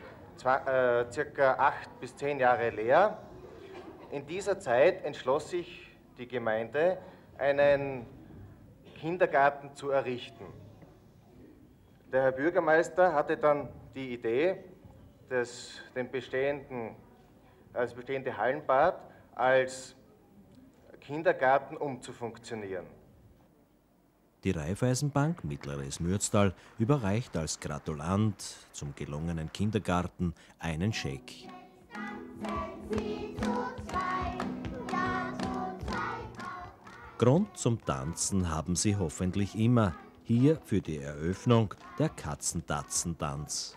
8 bis 10 Jahre leer. In dieser Zeit entschloss sich die Gemeinde, einen Kindergarten zu errichten. Der Herr Bürgermeister hatte dann die Idee, das bestehende Hallenbad als Kindergarten umzufunktionieren. Die Raiffeisenbank Mittleres Mürztal überreicht als Gratulant zum gelungenen Kindergarten einen Scheck. Grund zum Tanzen haben Sie hoffentlich immer. Hier für die Eröffnung der Katzentatzentanz.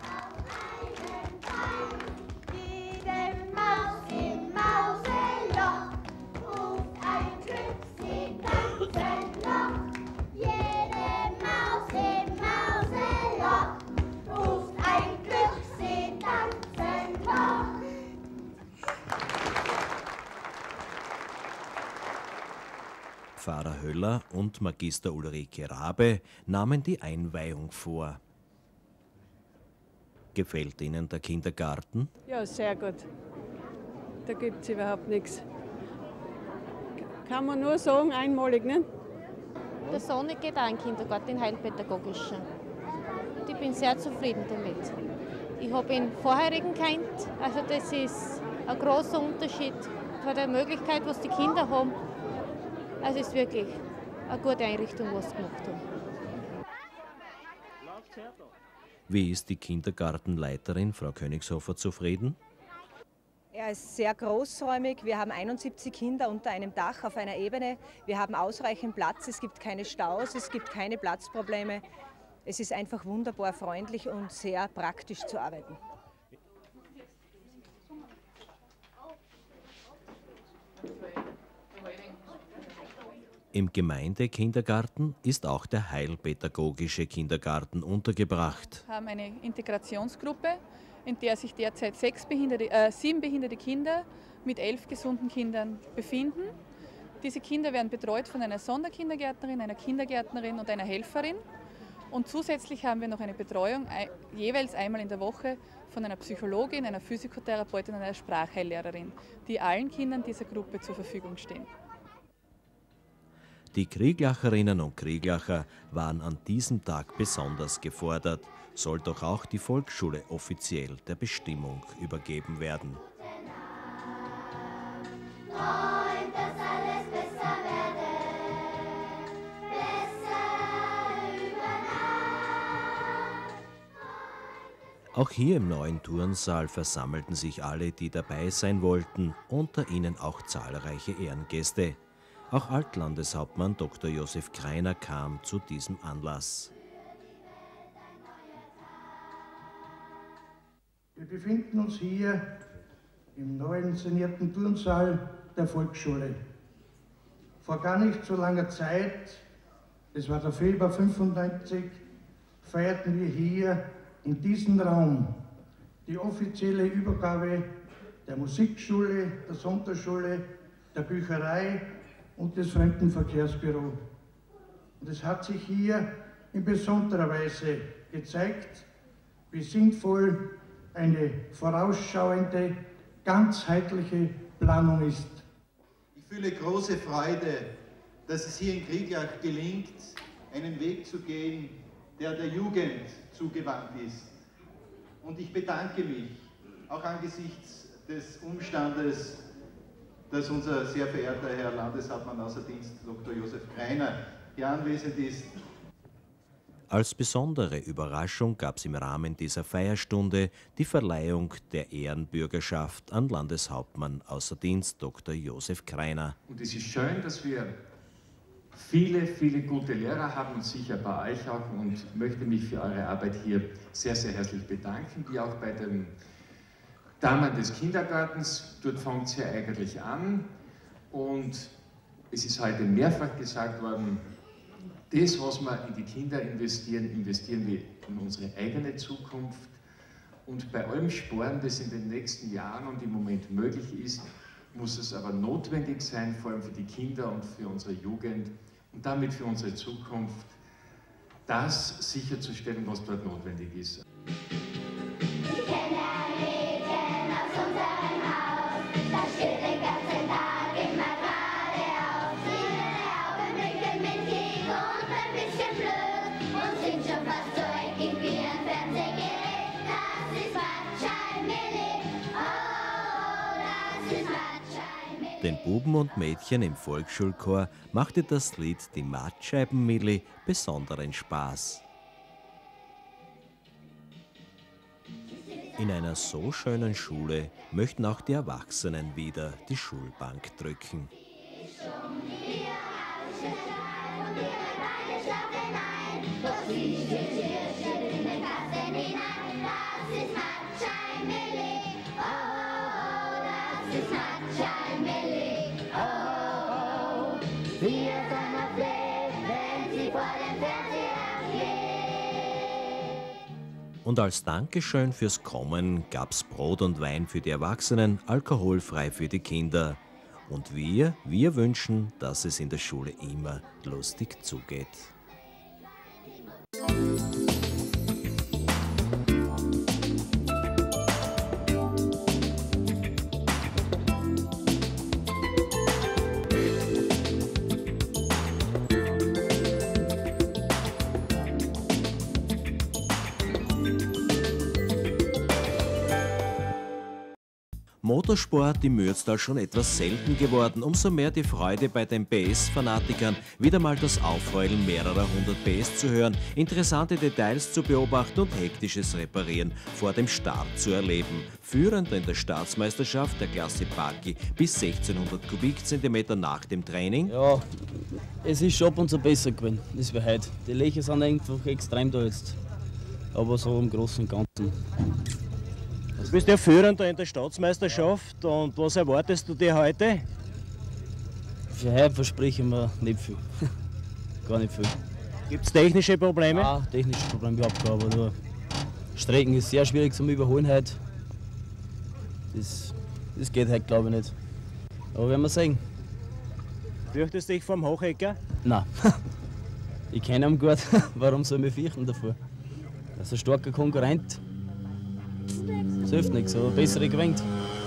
Pfarrer Höller und Magister Ulrike Rabe nahmen die Einweihung vor. Gefällt Ihnen der Kindergarten? Ja, sehr gut. Da gibt es überhaupt nichts. Kann man nur sagen, einmalig, ne? Der Sohn geht auch in den Kindergarten, in Heilpädagogischen. Und ich bin sehr zufrieden damit. Ich habe ihn vorherigen kennt, also das ist ein großer Unterschied von der Möglichkeit, was die Kinder haben. Also es ist wirklich eine gute Einrichtung, was sie gemacht haben. Wie ist die Kindergartenleiterin, Frau Königshofer, zufrieden? Er ist sehr großräumig. Wir haben 71 Kinder unter einem Dach auf einer Ebene. Wir haben ausreichend Platz, es gibt keine Staus, es gibt keine Platzprobleme. Es ist einfach wunderbar freundlich und sehr praktisch zu arbeiten. Im Gemeindekindergarten ist auch der Heilpädagogische Kindergarten untergebracht. Wir haben eine Integrationsgruppe, in der sich derzeit 7 behinderte Kinder mit 11 gesunden Kindern befinden. Diese Kinder werden betreut von einer Sonderkindergärtnerin, einer Kindergärtnerin und einer Helferin. Und zusätzlich haben wir noch eine Betreuung, jeweils einmal in der Woche, von einer Psychologin, einer Physiotherapeutin und einer Sprachheillehrerin, die allen Kindern dieser Gruppe zur Verfügung stehen. Die Krieglacherinnen und Krieglacher waren an diesem Tag besonders gefordert, soll doch auch die Volksschule offiziell der Bestimmung übergeben werden. Auch hier im neuen Turnsaal versammelten sich alle, die dabei sein wollten, unter ihnen auch zahlreiche Ehrengäste. Auch Altlandeshauptmann Dr. Josef Kreiner kam zu diesem Anlass. Wir befinden uns hier im neuen sanierten Turnsaal der Volksschule. Vor gar nicht so langer Zeit, das war der Februar 1995, feierten wir hier in diesem Raum die offizielle Übergabe der Musikschule, der Sonderschule, der Bücherei und des Fremdenverkehrsbüro. Und es hat sich hier in besonderer Weise gezeigt, wie sinnvoll eine vorausschauende, ganzheitliche Planung ist. Ich fühle große Freude, dass es hier in Krieglach gelingt, einen Weg zu gehen, der der Jugend zugewandt ist. Und ich bedanke mich auch angesichts des Umstandes, dass unser sehr verehrter Herr Landeshauptmann außer Dienst Dr. Josef Greiner hier anwesend ist. Als besondere Überraschung gab es im Rahmen dieser Feierstunde die Verleihung der Ehrenbürgerschaft an Landeshauptmann außer Dienst Dr. Josef Greiner. Und es ist schön, dass wir viele, viele gute Lehrer haben und sicher bei euch auch, und möchte mich für eure Arbeit hier sehr, sehr herzlich bedanken, wie auch bei den Damen des Kindergartens. Dort fängt es ja eigentlich an, und es ist heute mehrfach gesagt worden, das, was wir in die Kinder investieren, investieren wir in unsere eigene Zukunft. Und bei allem Sparen, das in den nächsten Jahren und im Moment möglich ist, muss es aber notwendig sein, vor allem für die Kinder und für unsere Jugend und damit für unsere Zukunft, das sicherzustellen, was dort notwendig ist. Den Buben und Mädchen im Volksschulchor machte das Lied Die Mattscheibenmilli besonderen Spaß. In einer so schönen Schule möchten auch die Erwachsenen wieder die Schulbank drücken. Und als Dankeschön fürs Kommen gab's Brot und Wein für die Erwachsenen, alkoholfrei für die Kinder. Und wir wünschen, dass es in der Schule immer lustig zugeht. Motorsport im Mürztal schon etwas selten geworden, umso mehr die Freude bei den PS-Fanatikern, wieder mal das Aufheulen mehrerer 100 PS zu hören, interessante Details zu beobachten und hektisches Reparieren vor dem Start zu erleben. Führender in der Staatsmeisterschaft der Klasse Buggy bis 1600 Kubikzentimeter nach dem Training. Ja, es ist schon ab und zu besser gewesen, das wie heute. Die Löcher sind einfach extrem da jetzt, aber so im Großen und Ganzen. Du bist ja Führender in der Staatsmeisterschaft, und was erwartest du dir heute? Für heute verspreche ich mir nicht viel. Gar nicht viel. Gibt es technische Probleme? Ja, technische Probleme überhaupt gar, aber nur Strecken ist sehr schwierig zum Überholen heute. Das geht heute glaube ich nicht. Aber werden wir sehen. Fürchtest du dich vom Hochecker? Nein. Ich kenne ihn gut. Warum soll ich mich fürchten davor? Das ist ein starker Konkurrent. Das hilft nichts, aber bessere gewinnt.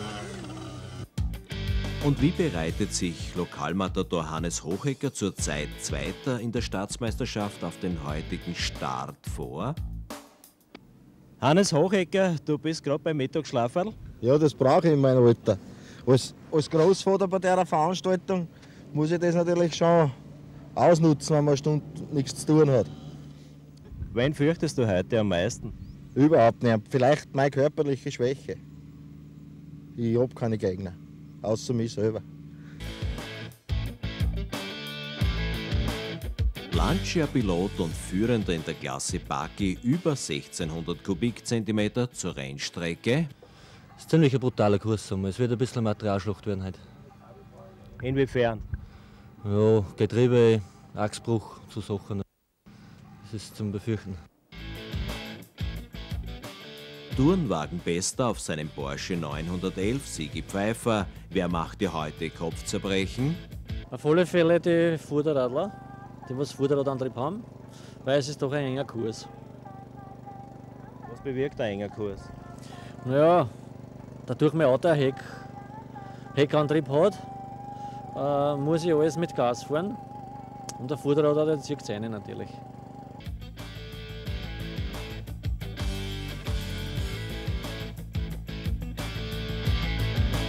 Und wie bereitet sich Lokalmatador Hannes Hochecker zurzeit Zweiter in der Staatsmeisterschaft auf den heutigen Start vor? Hannes Hochecker, du bist gerade beim Mittagsschlaferl. Ja, das brauche ich in meinem Alter. Als Großvater bei dieser Veranstaltung muss ich das natürlich schon ausnutzen, wenn man eine Stunde nichts zu tun hat. Wen fürchtest du heute am meisten? Überhaupt nicht. Vielleicht meine körperliche Schwäche. Ich habe keine Gegner, außer mich selber. Lancia-Pilot und Führender in der Klasse Buggy über 1600 Kubikzentimeter zur Rennstrecke. Das ist ziemlich ein brutaler Kurs. Es wird ein bisschen Materialschlacht werden heute. Inwiefern? Ja, Getriebe, Achsbruch zu Sachen. Das ist zum Befürchten. Tourenwagenbester auf seinem Porsche 911, Sigi Pfeiffer. Wer macht dir heute Kopfzerbrechen? Auf alle Fälle die Vorderradler, die was Vorderradantrieb haben, weil es ist doch ein enger Kurs. Was bewirkt ein enger Kurs? Naja, dadurch mein Auto ein Heckantrieb hat, muss ich alles mit Gas fahren. Und der Vorderrad zieht es rein natürlich.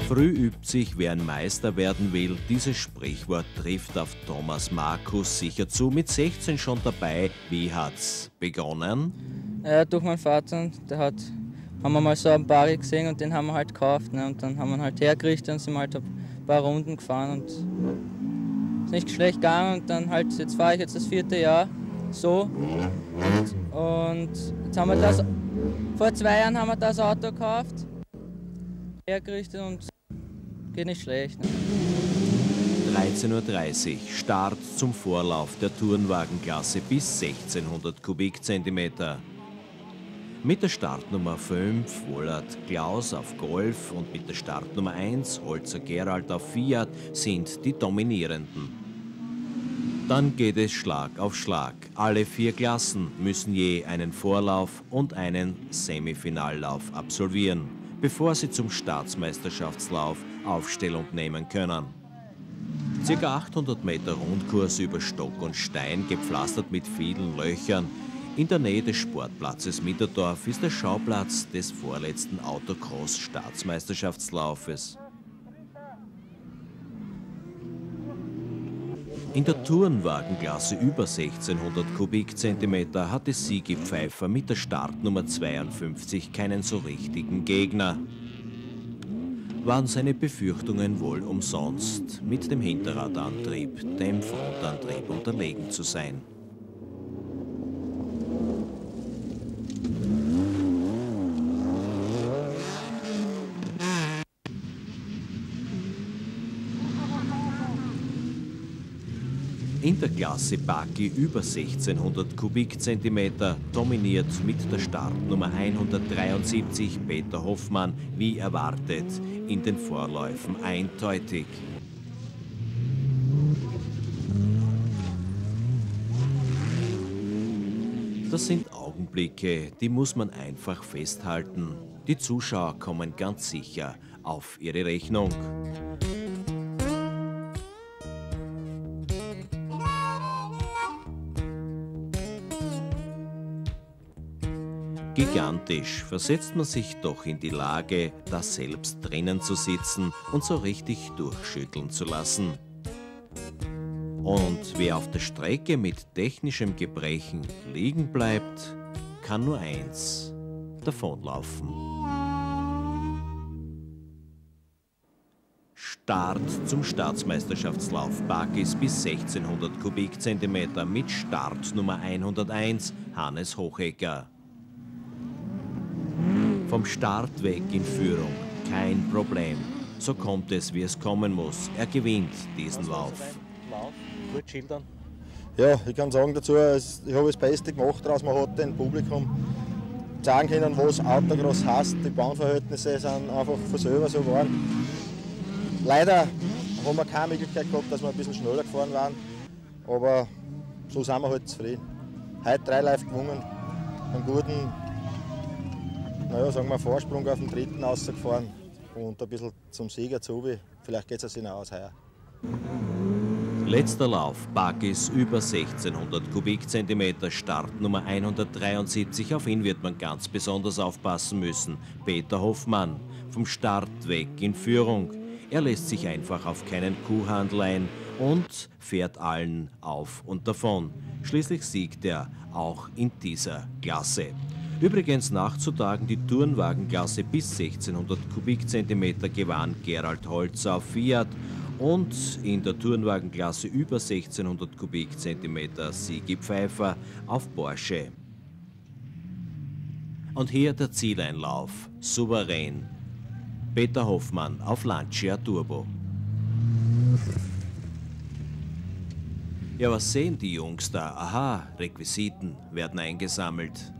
Früh übt sich, wer ein Meister werden will. Dieses Sprichwort trifft auf Thomas Markus sicher zu. Mit 16 schon dabei. Wie hat's begonnen? Ja, durch meinen Vater. Haben wir mal so einen Barry gesehen und den haben wir halt gekauft. Ne? Und dann haben wir ihn halt hergerichtet und sind halt ein paar Runden gefahren. Und ist nicht schlecht gegangen. Und dann halt, jetzt fahre ich jetzt das 4. Jahr so. Und jetzt haben wir das, vor 2 Jahren haben wir das Auto gekauft, hergerichtet und geht nicht schlecht. Ne? 13:30 Uhr, Start zum Vorlauf der Tourenwagenklasse bis 1600 Kubikzentimeter. Mit der Startnummer 5 Wollert Klaus auf Golf und mit der Startnummer 1 Holzer Gerald auf Fiat sind die Dominierenden. Dann geht es Schlag auf Schlag. Alle 4 Klassen müssen je einen Vorlauf und einen Semifinallauf absolvieren, bevor sie zum Staatsmeisterschaftslauf Aufstellung nehmen können. Circa 800 Meter Rundkurs über Stock und Stein, gepflastert mit vielen Löchern. In der Nähe des Sportplatzes Mitterdorf ist der Schauplatz des vorletzten Autocross-Staatsmeisterschaftslaufes. In der Tourenwagenklasse über 1600 Kubikzentimeter hatte Sigi Pfeiffer mit der Startnummer 52 keinen so richtigen Gegner. Waren seine Befürchtungen wohl umsonst, mit dem Hinterradantrieb, dem Frontantrieb unterlegen zu sein. In der Klasse Buggy über 1600 Kubikzentimeter dominiert mit der Startnummer 173 Peter Hoffmann wie erwartet in den Vorläufen eindeutig. Das sind Augenblicke, die muss man einfach festhalten. Die Zuschauer kommen ganz sicher auf ihre Rechnung. Gigantisch versetzt man sich doch in die Lage, da selbst drinnen zu sitzen und so richtig durchschütteln zu lassen. Und wer auf der Strecke mit technischem Gebrechen liegen bleibt, kann nur eins: davonlaufen. Start zum Staatsmeisterschaftslauf Buggys bis 1600 Kubikzentimeter mit Startnummer 101 Hannes Hochecker. Vom Start weg in Führung, kein Problem. So kommt es, wie es kommen muss. Er gewinnt diesen Lauf. Gut schildern. Ja, ich kann sagen dazu, ich habe das Beste gemacht, was man hat, dem Publikum zeigen können, was Autocross heißt. Die Bahnverhältnisse sind einfach von selber so geworden. Leider haben wir keine Möglichkeit gehabt, dass wir ein bisschen schneller gefahren waren, aber so sind wir halt zufrieden. Heute 3 Live gewonnen, einen guten, naja, sagen wir, Vorsprung auf den 3. rausgefahren und ein bisschen zum Sieger zu. Vielleicht geht es sich aus heuer. Letzter Lauf, Buggys über 1600 Kubikzentimeter, Startnummer 173. Auf ihn wird man ganz besonders aufpassen müssen. Peter Hoffmann, vom Start weg in Führung. Er lässt sich einfach auf keinen Kuhhandel ein und fährt allen auf und davon. Schließlich siegt er auch in dieser Klasse. Übrigens nachzutragen, die Tourenwagenklasse bis 1600 Kubikzentimeter gewann Gerald Holzer auf Fiat und in der Tourenwagenklasse über 1600 Kubikzentimeter Sigi Pfeiffer auf Porsche. Und hier der Zieleinlauf, souverän. Peter Hoffmann auf Lancia Turbo. Ja, was sehen die Jungs da? Aha, Requisiten werden eingesammelt.